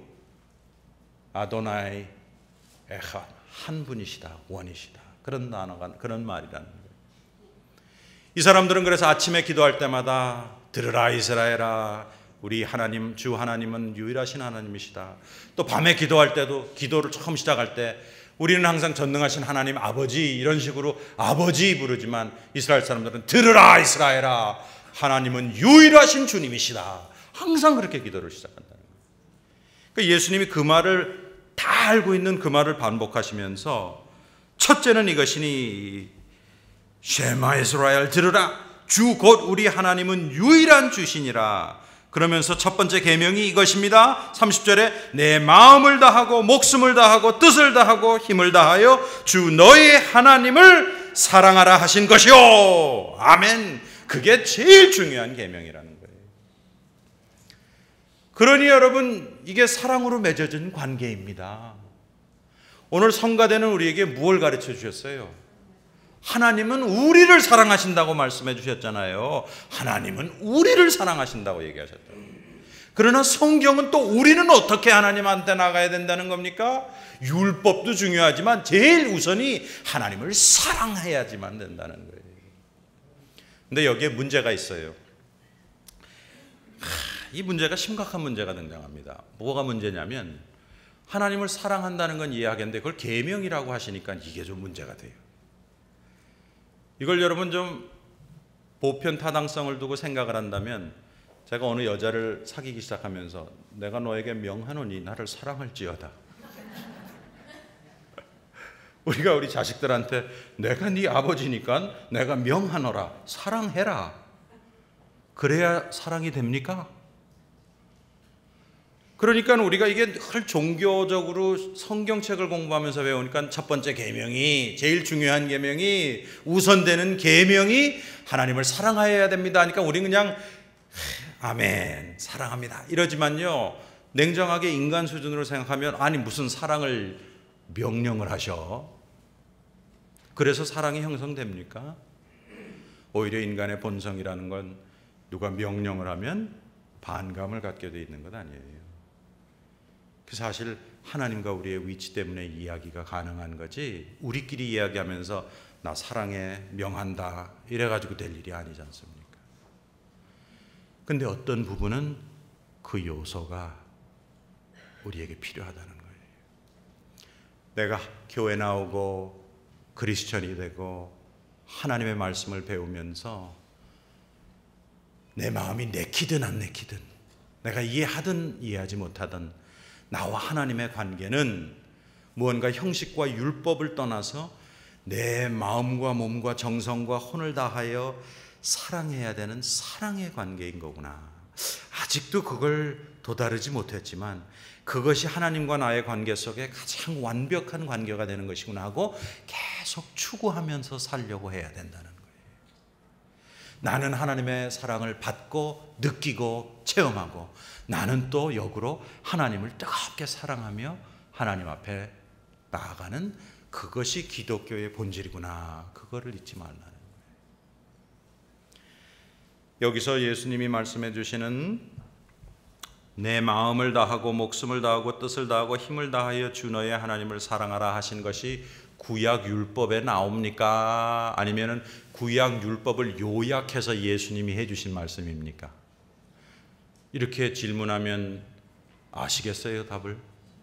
아도나이 에하, 한 분이시다, 원이시다. 그런 단어가, 그런 말이라는 거예요. 이 사람들은 그래서 아침에 기도할 때마다 들으라 이스라엘아, 우리 하나님, 주 하나님은 유일하신 하나님이시다. 또 밤에 기도할 때도, 기도를 처음 시작할 때 우리는 항상 전능하신 하나님 아버지, 이런 식으로 아버지 부르지만 이스라엘 사람들은 들으라 이스라엘아, 하나님은 유일하신 주님이시다. 항상 그렇게 기도를 시작한다는 거예요. 그러니까 예수님이 그 말을 다 알고 있는 그 말을 반복하시면서, 첫째는 이것이니 쉐마 이스라엘, 들으라, 주 곧 우리 하나님은 유일한 주시니라. 그러면서 첫 번째 계명이 이것입니다. 삼십 절에 내 마음을 다하고 목숨을 다하고 뜻을 다하고 힘을 다하여 주 너의 하나님을 사랑하라 하신 것이요. 아멘. 그게 제일 중요한 계명이라는 거예요. 그러니 여러분, 이게 사랑으로 맺어진 관계입니다. 오늘 성가대는 우리에게 무엇을 가르쳐 주셨어요? 하나님은 우리를 사랑하신다고 말씀해 주셨잖아요. 하나님은 우리를 사랑하신다고 얘기하셨죠. 그러나 성경은 또 우리는 어떻게 하나님한테 나가야 된다는 겁니까? 율법도 중요하지만 제일 우선이 하나님을 사랑해야지만 된다는 거예요. 근데 여기에 문제가 있어요. 이 문제가 심각한 문제가 등장합니다. 뭐가 문제냐면, 하나님을 사랑한다는 건 이해하겠는데 그걸 계명이라고 하시니까 이게 좀 문제가 돼요. 이걸 여러분 좀 보편 타당성을 두고 생각을 한다면, 제가 어느 여자를 사귀기 시작하면서 내가 너에게 명하노니 나를 사랑할지어다. 우리가 우리 자식들한테 내가 네 아버지니까 내가 명하노라, 사랑해라. 그래야 사랑이 됩니까? 그러니까 우리가 이게 늘 종교적으로 성경책을 공부하면서 배우니까 첫 번째 계명이, 제일 중요한 계명이, 우선되는 계명이 하나님을 사랑해야 됩니다 하니까 우리는 그냥 아멘, 사랑합니다 이러지만요, 냉정하게 인간 수준으로 생각하면 아니 무슨 사랑을 명령을 하셔? 그래서 사랑이 형성됩니까? 오히려 인간의 본성이라는 건 누가 명령을 하면 반감을 갖게 돼 있는 것 아니에요. 사실 하나님과 우리의 위치 때문에 이야기가 가능한 거지, 우리끼리 이야기하면서 나 사랑해, 명한다 이래가지고 될 일이 아니지 않습니까? 근데 어떤 부분은 그 요소가 우리에게 필요하다는 거예요. 내가 교회 나오고 크리스천이 되고 하나님의 말씀을 배우면서 내 마음이 내키든 안 내키든, 내가 이해하든 이해하지 못하든 나와 하나님의 관계는 무언가 형식과 율법을 떠나서 내 마음과 몸과 정성과 혼을 다하여 사랑해야 되는 사랑의 관계인 거구나. 아직도 그걸 도다르지 못했지만 그것이 하나님과 나의 관계 속에 가장 완벽한 관계가 되는 것이구나 하고 계속 추구하면서 살려고 해야 된다는 거예요. 나는 하나님의 사랑을 받고 느끼고 체험하고, 나는 또 역으로 하나님을 뜨겁게 사랑하며 하나님 앞에 나아가는, 그것이 기독교의 본질이구나. 그거를 잊지 말라는 거예요. 여기서 예수님이 말씀해 주시는 내 마음을 다하고 목숨을 다하고 뜻을 다하고 힘을 다하여 주 너의 하나님을 사랑하라 하신 것이 구약 율법에 나옵니까? 아니면은 구약 율법을 요약해서 예수님이 해주신 말씀입니까? 이렇게 질문하면 아시겠어요, 답을?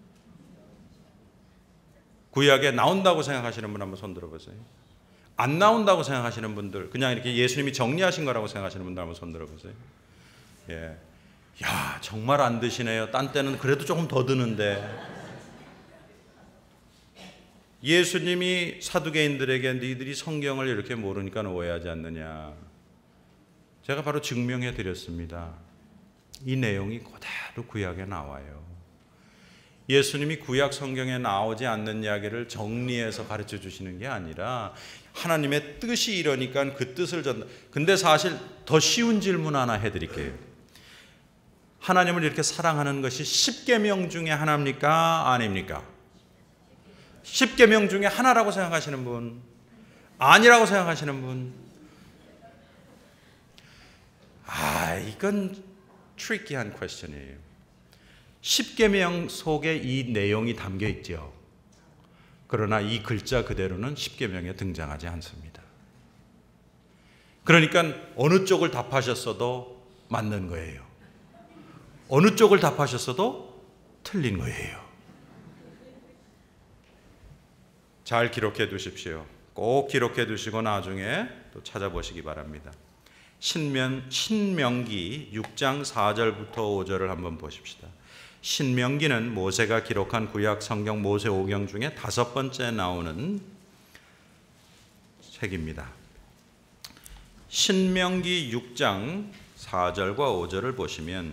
구약에 나온다고 생각하시는 분 한번 손 들어보세요. 안 나온다고 생각하시는 분들, 그냥 이렇게 예수님이 정리하신 거라고 생각하시는 분들 한번 손 들어보세요. 예, 야 정말 안 드시네요. 딴 때는 그래도 조금 더 드는데. 예수님이 사두개인들에게 너희들이 성경을 이렇게 모르니까 오해하지 않느냐. 제가 바로 증명해 드렸습니다. 이 내용이 그대로 구약에 나와요. 예수님이 구약 성경에 나오지 않는 이야기를 정리해서 가르쳐 주시는 게 아니라 하나님의 뜻이 이러니까 그 뜻을 전다. 근데 사실 더 쉬운 질문 하나 해드릴게요. 하나님을 이렇게 사랑하는 것이 십계명 중에 하나입니까? 아닙니까? 십계명 중에 하나라고 생각하시는 분? 아니라고 생각하시는 분? 아, 이건 트리키한 퀘스천이에요. 십계명 속에 이 내용이 담겨 있죠. 그러나 이 글자 그대로는 십계명에 등장하지 않습니다. 그러니까 어느 쪽을 답하셨어도 맞는 거예요. 어느 쪽을 답하셨어도 틀린 거예요. 잘 기록해 두십시오. 꼭 기록해 두시고 나중에 또 찾아보시기 바랍니다. 신명, 신명기 육 장 사 절부터 오 절을 한번 보십시다. 신명기는 모세가 기록한 구약 성경 모세오경 중에 다섯 번째 나오는 책입니다. 신명기 육 장 사 절과 오 절을 보시면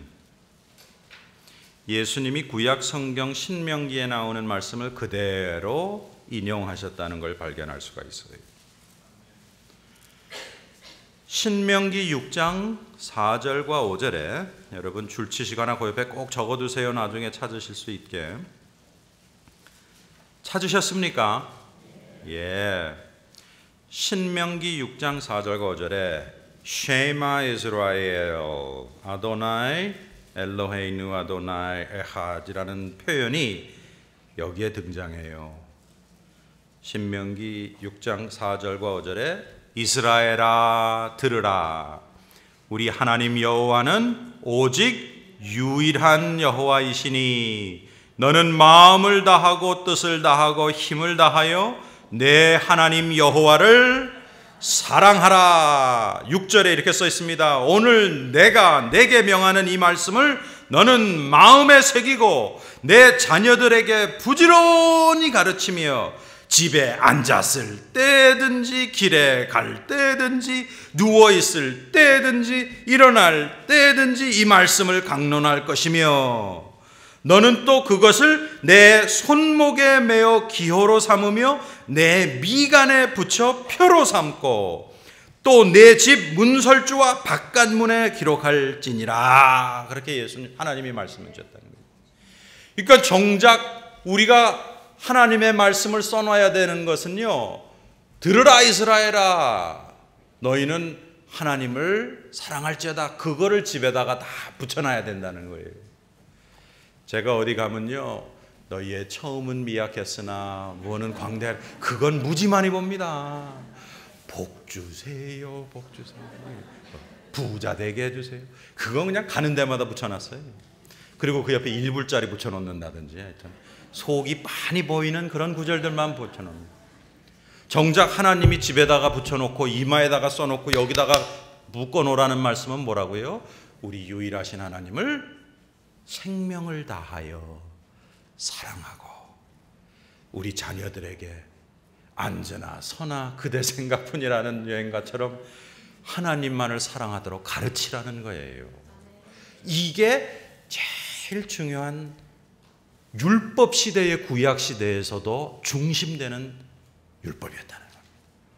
예수님이 구약 성경 신명기에 나오는 말씀을 그대로 인용하셨다는 걸 발견할 수가 있어요. 신명기 육 장 사 절과 오 절에 여러분 줄치시거나 그 옆에 꼭 적어두세요. 나중에 찾으실 수 있게. 찾으셨습니까? 예. 신명기 육 장 사 절과 오 절에 쉐마 이스라엘 아도나이 엘로헤이누 아도나이 에하드라는 표현이 여기에 등장해요. 신명기 육 장 사 절과 오 절에 이스라엘아 들으라. 우리 하나님 여호와는 오직 유일한 여호와이시니 너는 마음을 다하고 뜻을 다하고 힘을 다하여 내 하나님 여호와를 사랑하라. 육 절에 이렇게 써 있습니다. 오늘 내가 내게 명하는 이 말씀을 너는 마음에 새기고 내 자녀들에게 부지런히 가르치며 집에 앉았을 때든지 길에 갈 때든지 누워있을 때든지 일어날 때든지 이 말씀을 강론할 것이며 너는 또 그것을 내 손목에 메어 기호로 삼으며 내 미간에 붙여 표로 삼고 또 내 집 문설주와 바깥문에 기록할지니라. 그렇게 예수님 하나님이 말씀해 주셨다는 거예요. 그러니까 정작 우리가 하나님의 말씀을 써놔야 되는 것은요, 들으라 이스라엘아 너희는 하나님을 사랑할지어다. 그거를 집에다가 다 붙여놔야 된다는 거예요. 제가 어디 가면요, 너희의 처음은 미약했으나 무언은 광대할, 그건 무지 많이 봅니다. 복 주세요, 복 주세요, 부자 되게 해주세요. 그건 그냥 가는 데마다 붙여놨어요. 그리고 그 옆에 일 불짜리 붙여놓는다든지 하여튼 속이 빤히 보이는 그런 구절들만 붙여놓는. 정작 하나님이 집에다가 붙여놓고 이마에다가 써놓고 여기다가 묶어놓으라는 말씀은 뭐라고요? 우리 유일하신 하나님을 생명을 다하여 사랑하고 우리 자녀들에게 안전하 선하 그대 생각뿐이라는 여행가처럼 하나님만을 사랑하도록 가르치라는 거예요. 이게 제일 중요한 율법 시대의 구약 시대에서도 중심되는 율법이었다는 겁니다.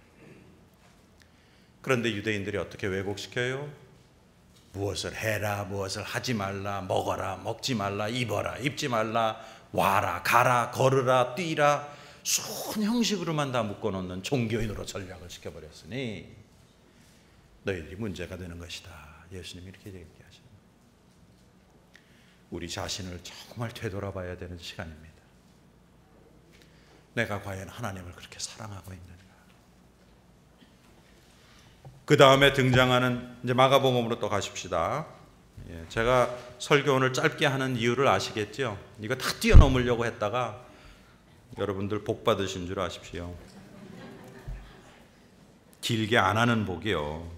그런데 유대인들이 어떻게 왜곡시켜요? 무엇을 해라, 무엇을 하지 말라, 먹어라, 먹지 말라, 입어라, 입지 말라, 와라, 가라, 걸으라, 뛰라, 순 형식으로만 다 묶어놓는 종교인으로 전략을 시켜버렸으니 너희들이 문제가 되는 것이다. 예수님이 이렇게 얘기하십니다. 우리 자신을 정말 되돌아봐야 되는 시간입니다. 내가 과연 하나님을 그렇게 사랑하고 있는가? 그 다음에 등장하는 이제 마가복음으로 또 가십시다. 예, 제가 설교 오늘 짧게 하는 이유를 아시겠죠? 이거 다 뛰어넘으려고 했다가 여러분들 복 받으신 줄 아십시오. 길게 안 하는 복이요.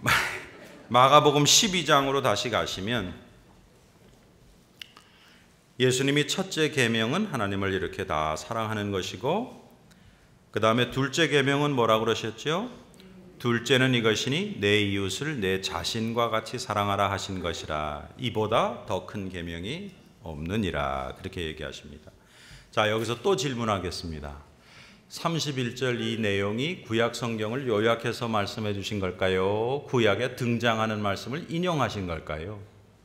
마가복음 십이 장으로 다시 가시면 예수님이 첫째 계명은 하나님을 이렇게 다 사랑하는 것이고, 그 다음에 둘째 계명은 뭐라고 그러셨죠? 둘째는 이것이니 내 이웃을 내 자신과 같이 사랑하라 하신 것이라. 이보다 더 큰 계명이 없느니라. 그렇게 얘기하십니다. 자, 여기서 또 질문하겠습니다. 삼십일 절 이 내용이 구약 성경을 요약해서 말씀해 주신 걸까요? 구약에 등장하는 말씀을 인용하신 걸까요?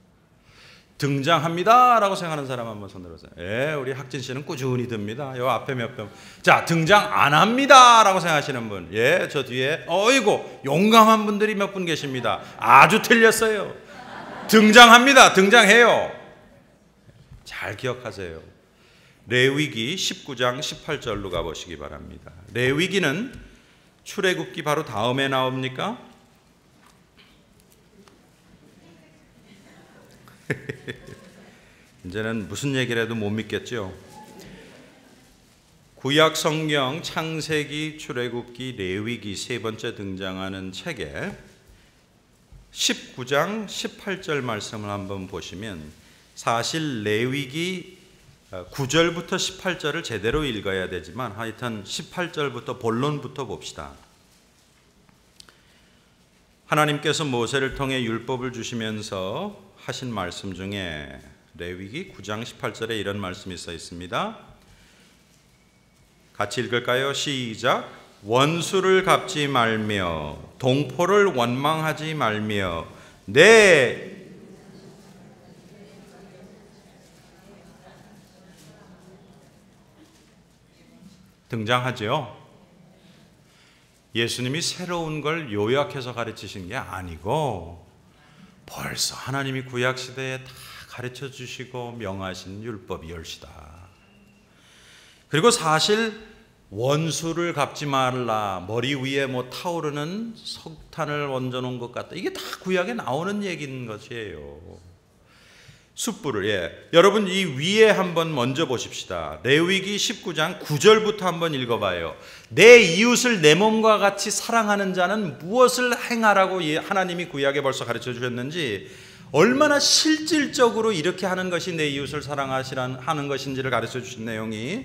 등장합니다 라고 생각하는 사람 한번 손 들어보세요. 예, 우리 학진 씨는 꾸준히 듭니다. 요 앞에 몇 번. 자, 등장 안 합니다 라고 생각하시는 분. 예, 저 뒤에 어이고 용감한 분들이 몇 분 계십니다. 아주 틀렸어요. 등장합니다. 등장해요. 잘 기억하세요. 레위기 십구 장 십팔 절로 가보시기 바랍니다. 레위기는 출애굽기 바로 다음에 나옵니까? 이제는 무슨 얘기를 해도 못 믿겠죠. 구약 성경 창세기, 출애굽기, 레위기 세 번째 등장하는 책에 십구 장 십팔 절 말씀을 한번 보시면, 사실 레위기 구 절부터 십팔 절을 제대로 읽어야 되지만 하여튼 십팔 절부터 본론부터 봅시다. 하나님께서 모세를 통해 율법을 주시면서 하신 말씀 중에 레위기 구 장 십팔 절에 이런 말씀이 써 있습니다. 같이 읽을까요? 시작. 원수를 갚지 말며 동포를 원망하지 말며 내 등장하죠. 예수님이 새로운 걸 요약해서 가르치신 게 아니고 벌써 하나님이 구약시대에 다 가르쳐 주시고 명하신 율법이 열시다. 그리고 사실 원수를 갚지 말라, 머리 위에 뭐 타오르는 석탄을 얹어놓은 것 같다, 이게 다 구약에 나오는 얘기인 것이에요. 숯불을, 예, 여러분 이 위에 한번 먼저 보십시다. 레위기 십구 장 구 절부터 한번 읽어봐요. 내 이웃을 내 몸과 같이 사랑하는 자는 무엇을 행하라고 하나님이 구약에 벌써 가르쳐 주셨는지, 얼마나 실질적으로 이렇게 하는 것이 내 이웃을 사랑하시라는 것인지를 가르쳐 주신 내용이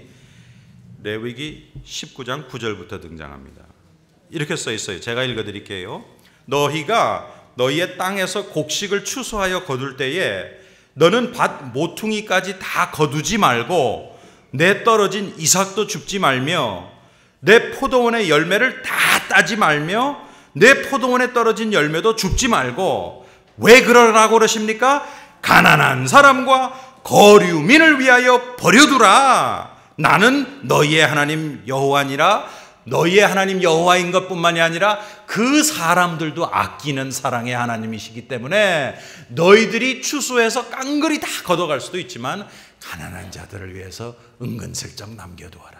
레위기 십구 장 구 절부터 등장합니다. 이렇게 써 있어요. 제가 읽어드릴게요. 너희가 너희의 땅에서 곡식을 추수하여 거둘 때에 너는 밭 모퉁이까지 다 거두지 말고 내 떨어진 이삭도 줍지 말며 내 포도원의 열매를 다 따지 말며 내 포도원에 떨어진 열매도 줍지 말고, 왜 그러라고 그러십니까? 가난한 사람과 거류민을 위하여 버려두라. 나는 너희의 하나님 여호와니라. 너희의 하나님 여호와인 것뿐만이 아니라 그 사람들도 아끼는 사랑의 하나님이시기 때문에 너희들이 추수해서 깡그리 다 걷어갈 수도 있지만 가난한 자들을 위해서 은근슬쩍 남겨두어라.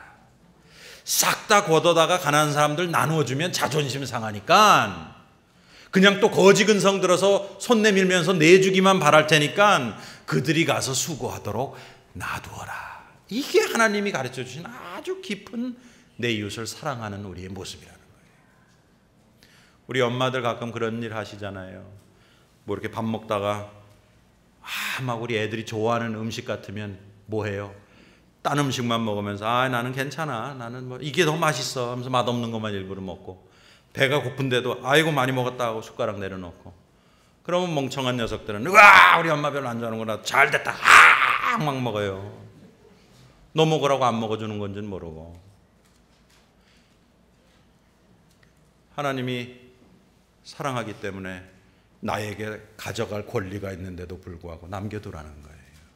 싹 다 걷어다가 가난한 사람들 나누어주면 자존심 상하니까 그냥 또 거지근성 들어서 손 내밀면서 내주기만 바랄 테니까 그들이 가서 수고하도록 놔두어라. 이게 하나님이 가르쳐 주신 아주 깊은 내 이웃을 사랑하는 우리의 모습이라는 거예요. 우리 엄마들 가끔 그런 일 하시잖아요. 뭐 이렇게 밥 먹다가 아, 막 우리 애들이 좋아하는 음식 같으면 뭐 해요? 딴 음식만 먹으면서 아, 나는 괜찮아, 나는 뭐 이게 더 맛있어 하면서 맛없는 것만 일부러 먹고, 배가 고픈데도 아이고 많이 먹었다 하고 숟가락 내려놓고, 그러면 멍청한 녀석들은 우와 우리 엄마 별로 안 좋아하는구나, 잘됐다 아, 막 먹어요. 너 먹으라고 안 먹어주는 건지는 모르고. 하나님이 사랑하기 때문에 나에게 가져갈 권리가 있는데도 불구하고 남겨두라는 거예요.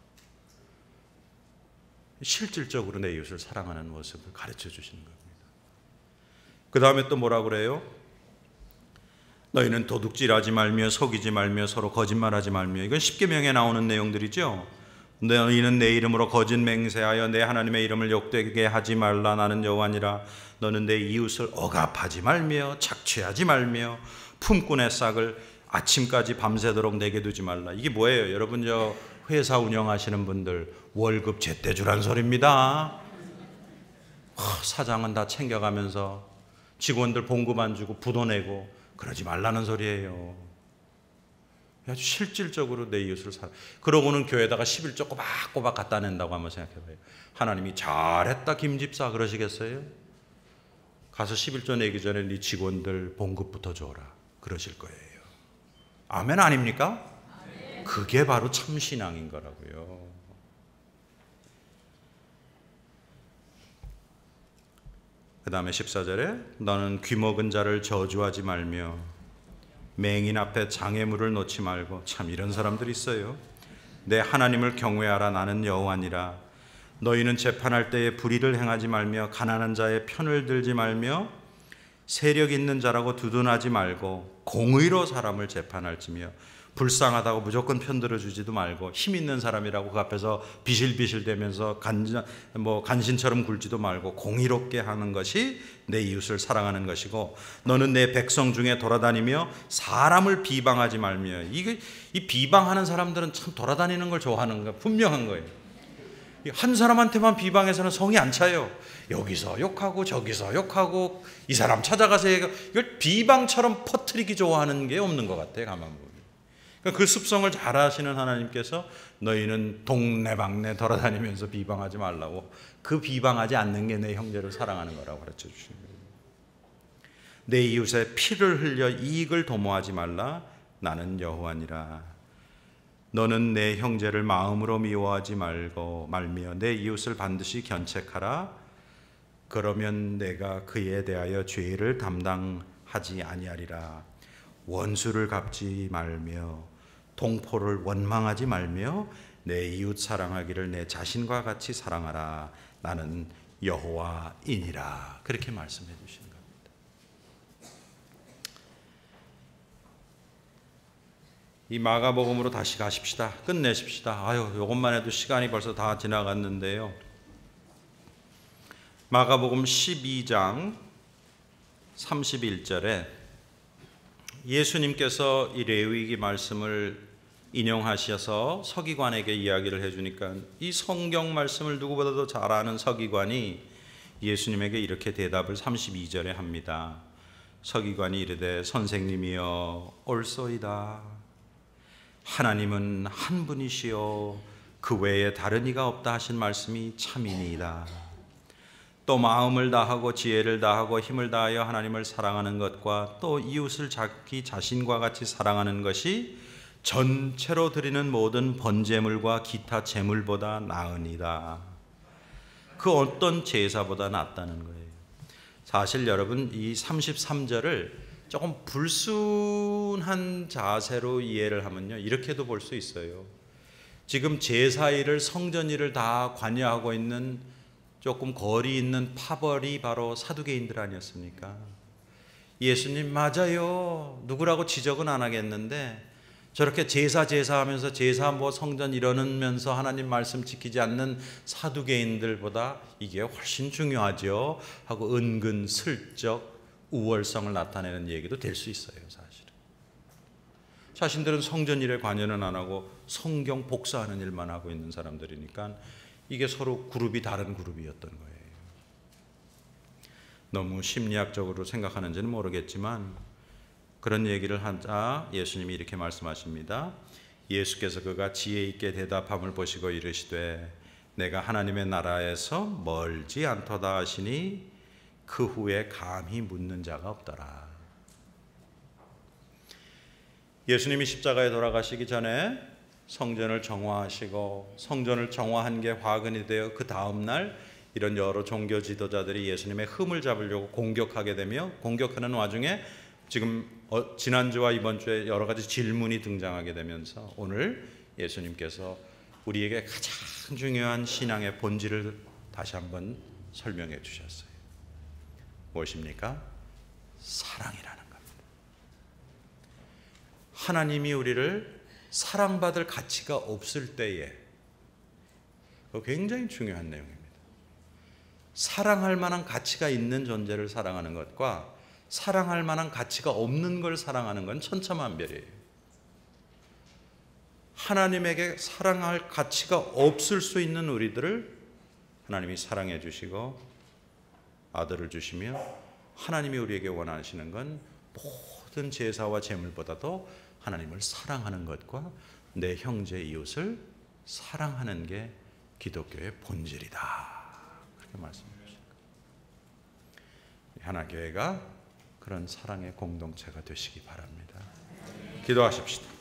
실질적으로 내 이웃을 사랑하는 모습을 가르쳐 주시는 겁니다. 그 다음에 또 뭐라고 그래요? 너희는 도둑질하지 말며 속이지 말며 서로 거짓말하지 말며, 이건 십계명에 나오는 내용들이죠. 너희는 내 이름으로 거짓 맹세하여 내 하나님의 이름을 욕되게 하지 말라. 나는 여호와니라. 너는 내 이웃을 억압하지 말며 착취하지 말며 품꾼의 싹을 아침까지 밤새도록 내게 두지 말라. 이게 뭐예요? 여러분 저 회사 운영하시는 분들 월급 제때 주란 소리입니다. 사장은 다 챙겨가면서 직원들 봉급 안 주고 부도 내고 그러지 말라는 소리예요. 아주 실질적으로 내 이웃을 사랑. 그러고는 교회에다가 십일조 꼬박꼬박 갖다 낸다고 한번 생각해봐요. 하나님이 잘했다 김집사 그러시겠어요? 가서 십일조 내기 전에 네 직원들 봉급부터 줘라 그러실 거예요. 아멘 아닙니까? 아멘. 그게 바로 참신앙인 거라고요. 그 다음에 십사절에 너는 귀먹은 자를 저주하지 말며 맹인 앞에 장애물을 놓지 말고. 참 이런 사람들이 있어요. 내 하나님을 경외하라. 나는 여호와니라. 너희는 재판할 때에 불의를 행하지 말며 가난한 자의 편을 들지 말며 세력 있는 자라고 두둔하지 말고 공의로 사람을 재판할지며 불쌍하다고 무조건 편들어주지도 말고 힘 있는 사람이라고 그 앞에서 비실비실대면서 간진, 뭐 간신처럼 굴지도 말고 공의롭게 하는 것이 내 이웃을 사랑하는 것이고 너는 내 백성 중에 돌아다니며 사람을 비방하지 말며. 이게 이 비방하는 사람들은 참 돌아다니는 걸 좋아하는 거 분명한 거예요. 한 사람한테만 비방해서는 성이 안 차요. 여기서 욕하고 저기서 욕하고 이 사람 찾아가서 이걸 비방처럼 퍼뜨리기 좋아하는 게 없는 것 같아요. 가만 보면. 그 습성을 잘 아시는 하나님께서 너희는 동네방네 돌아다니면서 비방하지 말라고. 그 비방하지 않는 게 내 형제를 사랑하는 거라고 가르쳐 주시는 거예요. 내 이웃의 피를 흘려 이익을 도모하지 말라. 나는 여호와니라. 너는 내 형제를 마음으로 미워하지 말고 말며 내 이웃을 반드시 견책하라. 그러면 내가 그에 대하여 죄를 담당하지 아니하리라. 원수를 갚지 말며 동포를 원망하지 말며 내 이웃 사랑하기를 내 자신과 같이 사랑하라. 나는 여호와이니라. 그렇게 말씀해 주시는 겁니다. 이 마가복음으로 다시 가십시다. 끝내십시다. 아유, 이것만 해도 시간이 벌써 다 지나갔는데요. 마가복음 십이장 삼십일절에 예수님께서 이 레위기 말씀을 인용하셔서 서기관에게 이야기를 해주니까 이 성경 말씀을 누구보다도 잘 아는 서기관이 예수님에게 이렇게 대답을 삼십이절에 합니다. 서기관이 이르되 선생님이여 옳소이다. 하나님은 한 분이시요 그 외에 다른 이가 없다 하신 말씀이 참이니이다. 또 마음을 다하고 지혜를 다하고 힘을 다하여 하나님을 사랑하는 것과 또 이웃을 자기 자신과 같이 사랑하는 것이 전체로 드리는 모든 번제물과 기타 제물보다 나으니라. 그 어떤 제사보다 낫다는 거예요. 사실 여러분 이 삼십삼절을 조금 불순한 자세로 이해를 하면요 이렇게도 볼 수 있어요. 지금 제사일을 성전일을 다 관여하고 있는 조금 거리 있는 파벌이 바로 사두개인들 아니었습니까? 예수님 맞아요. 누구라고 지적은 안 하겠는데 저렇게 제사 제사 하면서 제사 뭐 성전 이러면서 하나님 말씀 지키지 않는 사두개인들보다 이게 훨씬 중요하죠 하고 은근 슬쩍 우월성을 나타내는 얘기도 될 수 있어요. 사실은 자신들은 성전일에 관여는 안 하고 성경 복사하는 일만 하고 있는 사람들이니까 이게 서로 그룹이 다른 그룹이었던 거예요. 너무 심리학적으로 생각하는지는 모르겠지만 그런 얘기를 하자 예수님이 이렇게 말씀하십니다. 예수께서 그가 지혜 있게 대답함을 보시고 이르시되 내가 하나님의 나라에서 멀지 않도다 하시니 그 후에 감히 묻는 자가 없더라. 예수님이 십자가에 돌아가시기 전에 성전을 정화하시고 성전을 정화한 게 화근이 되어 그 다음날 이런 여러 종교 지도자들이 예수님의 흠을 잡으려고 공격하게 되며 공격하는 와중에 지금 어, 지난주와 이번 주에 여러 가지 질문이 등장하게 되면서 오늘 예수님께서 우리에게 가장 중요한 신앙의 본질을 다시 한번 설명해 주셨어요. 무엇입니까? 사랑이라는 겁니다. 하나님이 우리를 사랑받을 가치가 없을 때에 굉장히 중요한 내용입니다. 사랑할 만한 가치가 있는 존재를 사랑하는 것과 사랑할 만한 가치가 없는 걸 사랑하는 건 천차만별이에요. 하나님에게 사랑할 가치가 없을 수 있는 우리들을 하나님이 사랑해 주시고 아들을 주시며 하나님이 우리에게 원하시는 건 모든 제사와 제물보다도 하나님을 사랑하는 것과 내 형제 이웃을 사랑하는 게 기독교의 본질이다. 그렇게 말씀해 주십니다. 하나교회가 그런 사랑의 공동체가 되시기 바랍니다. 기도하십시다.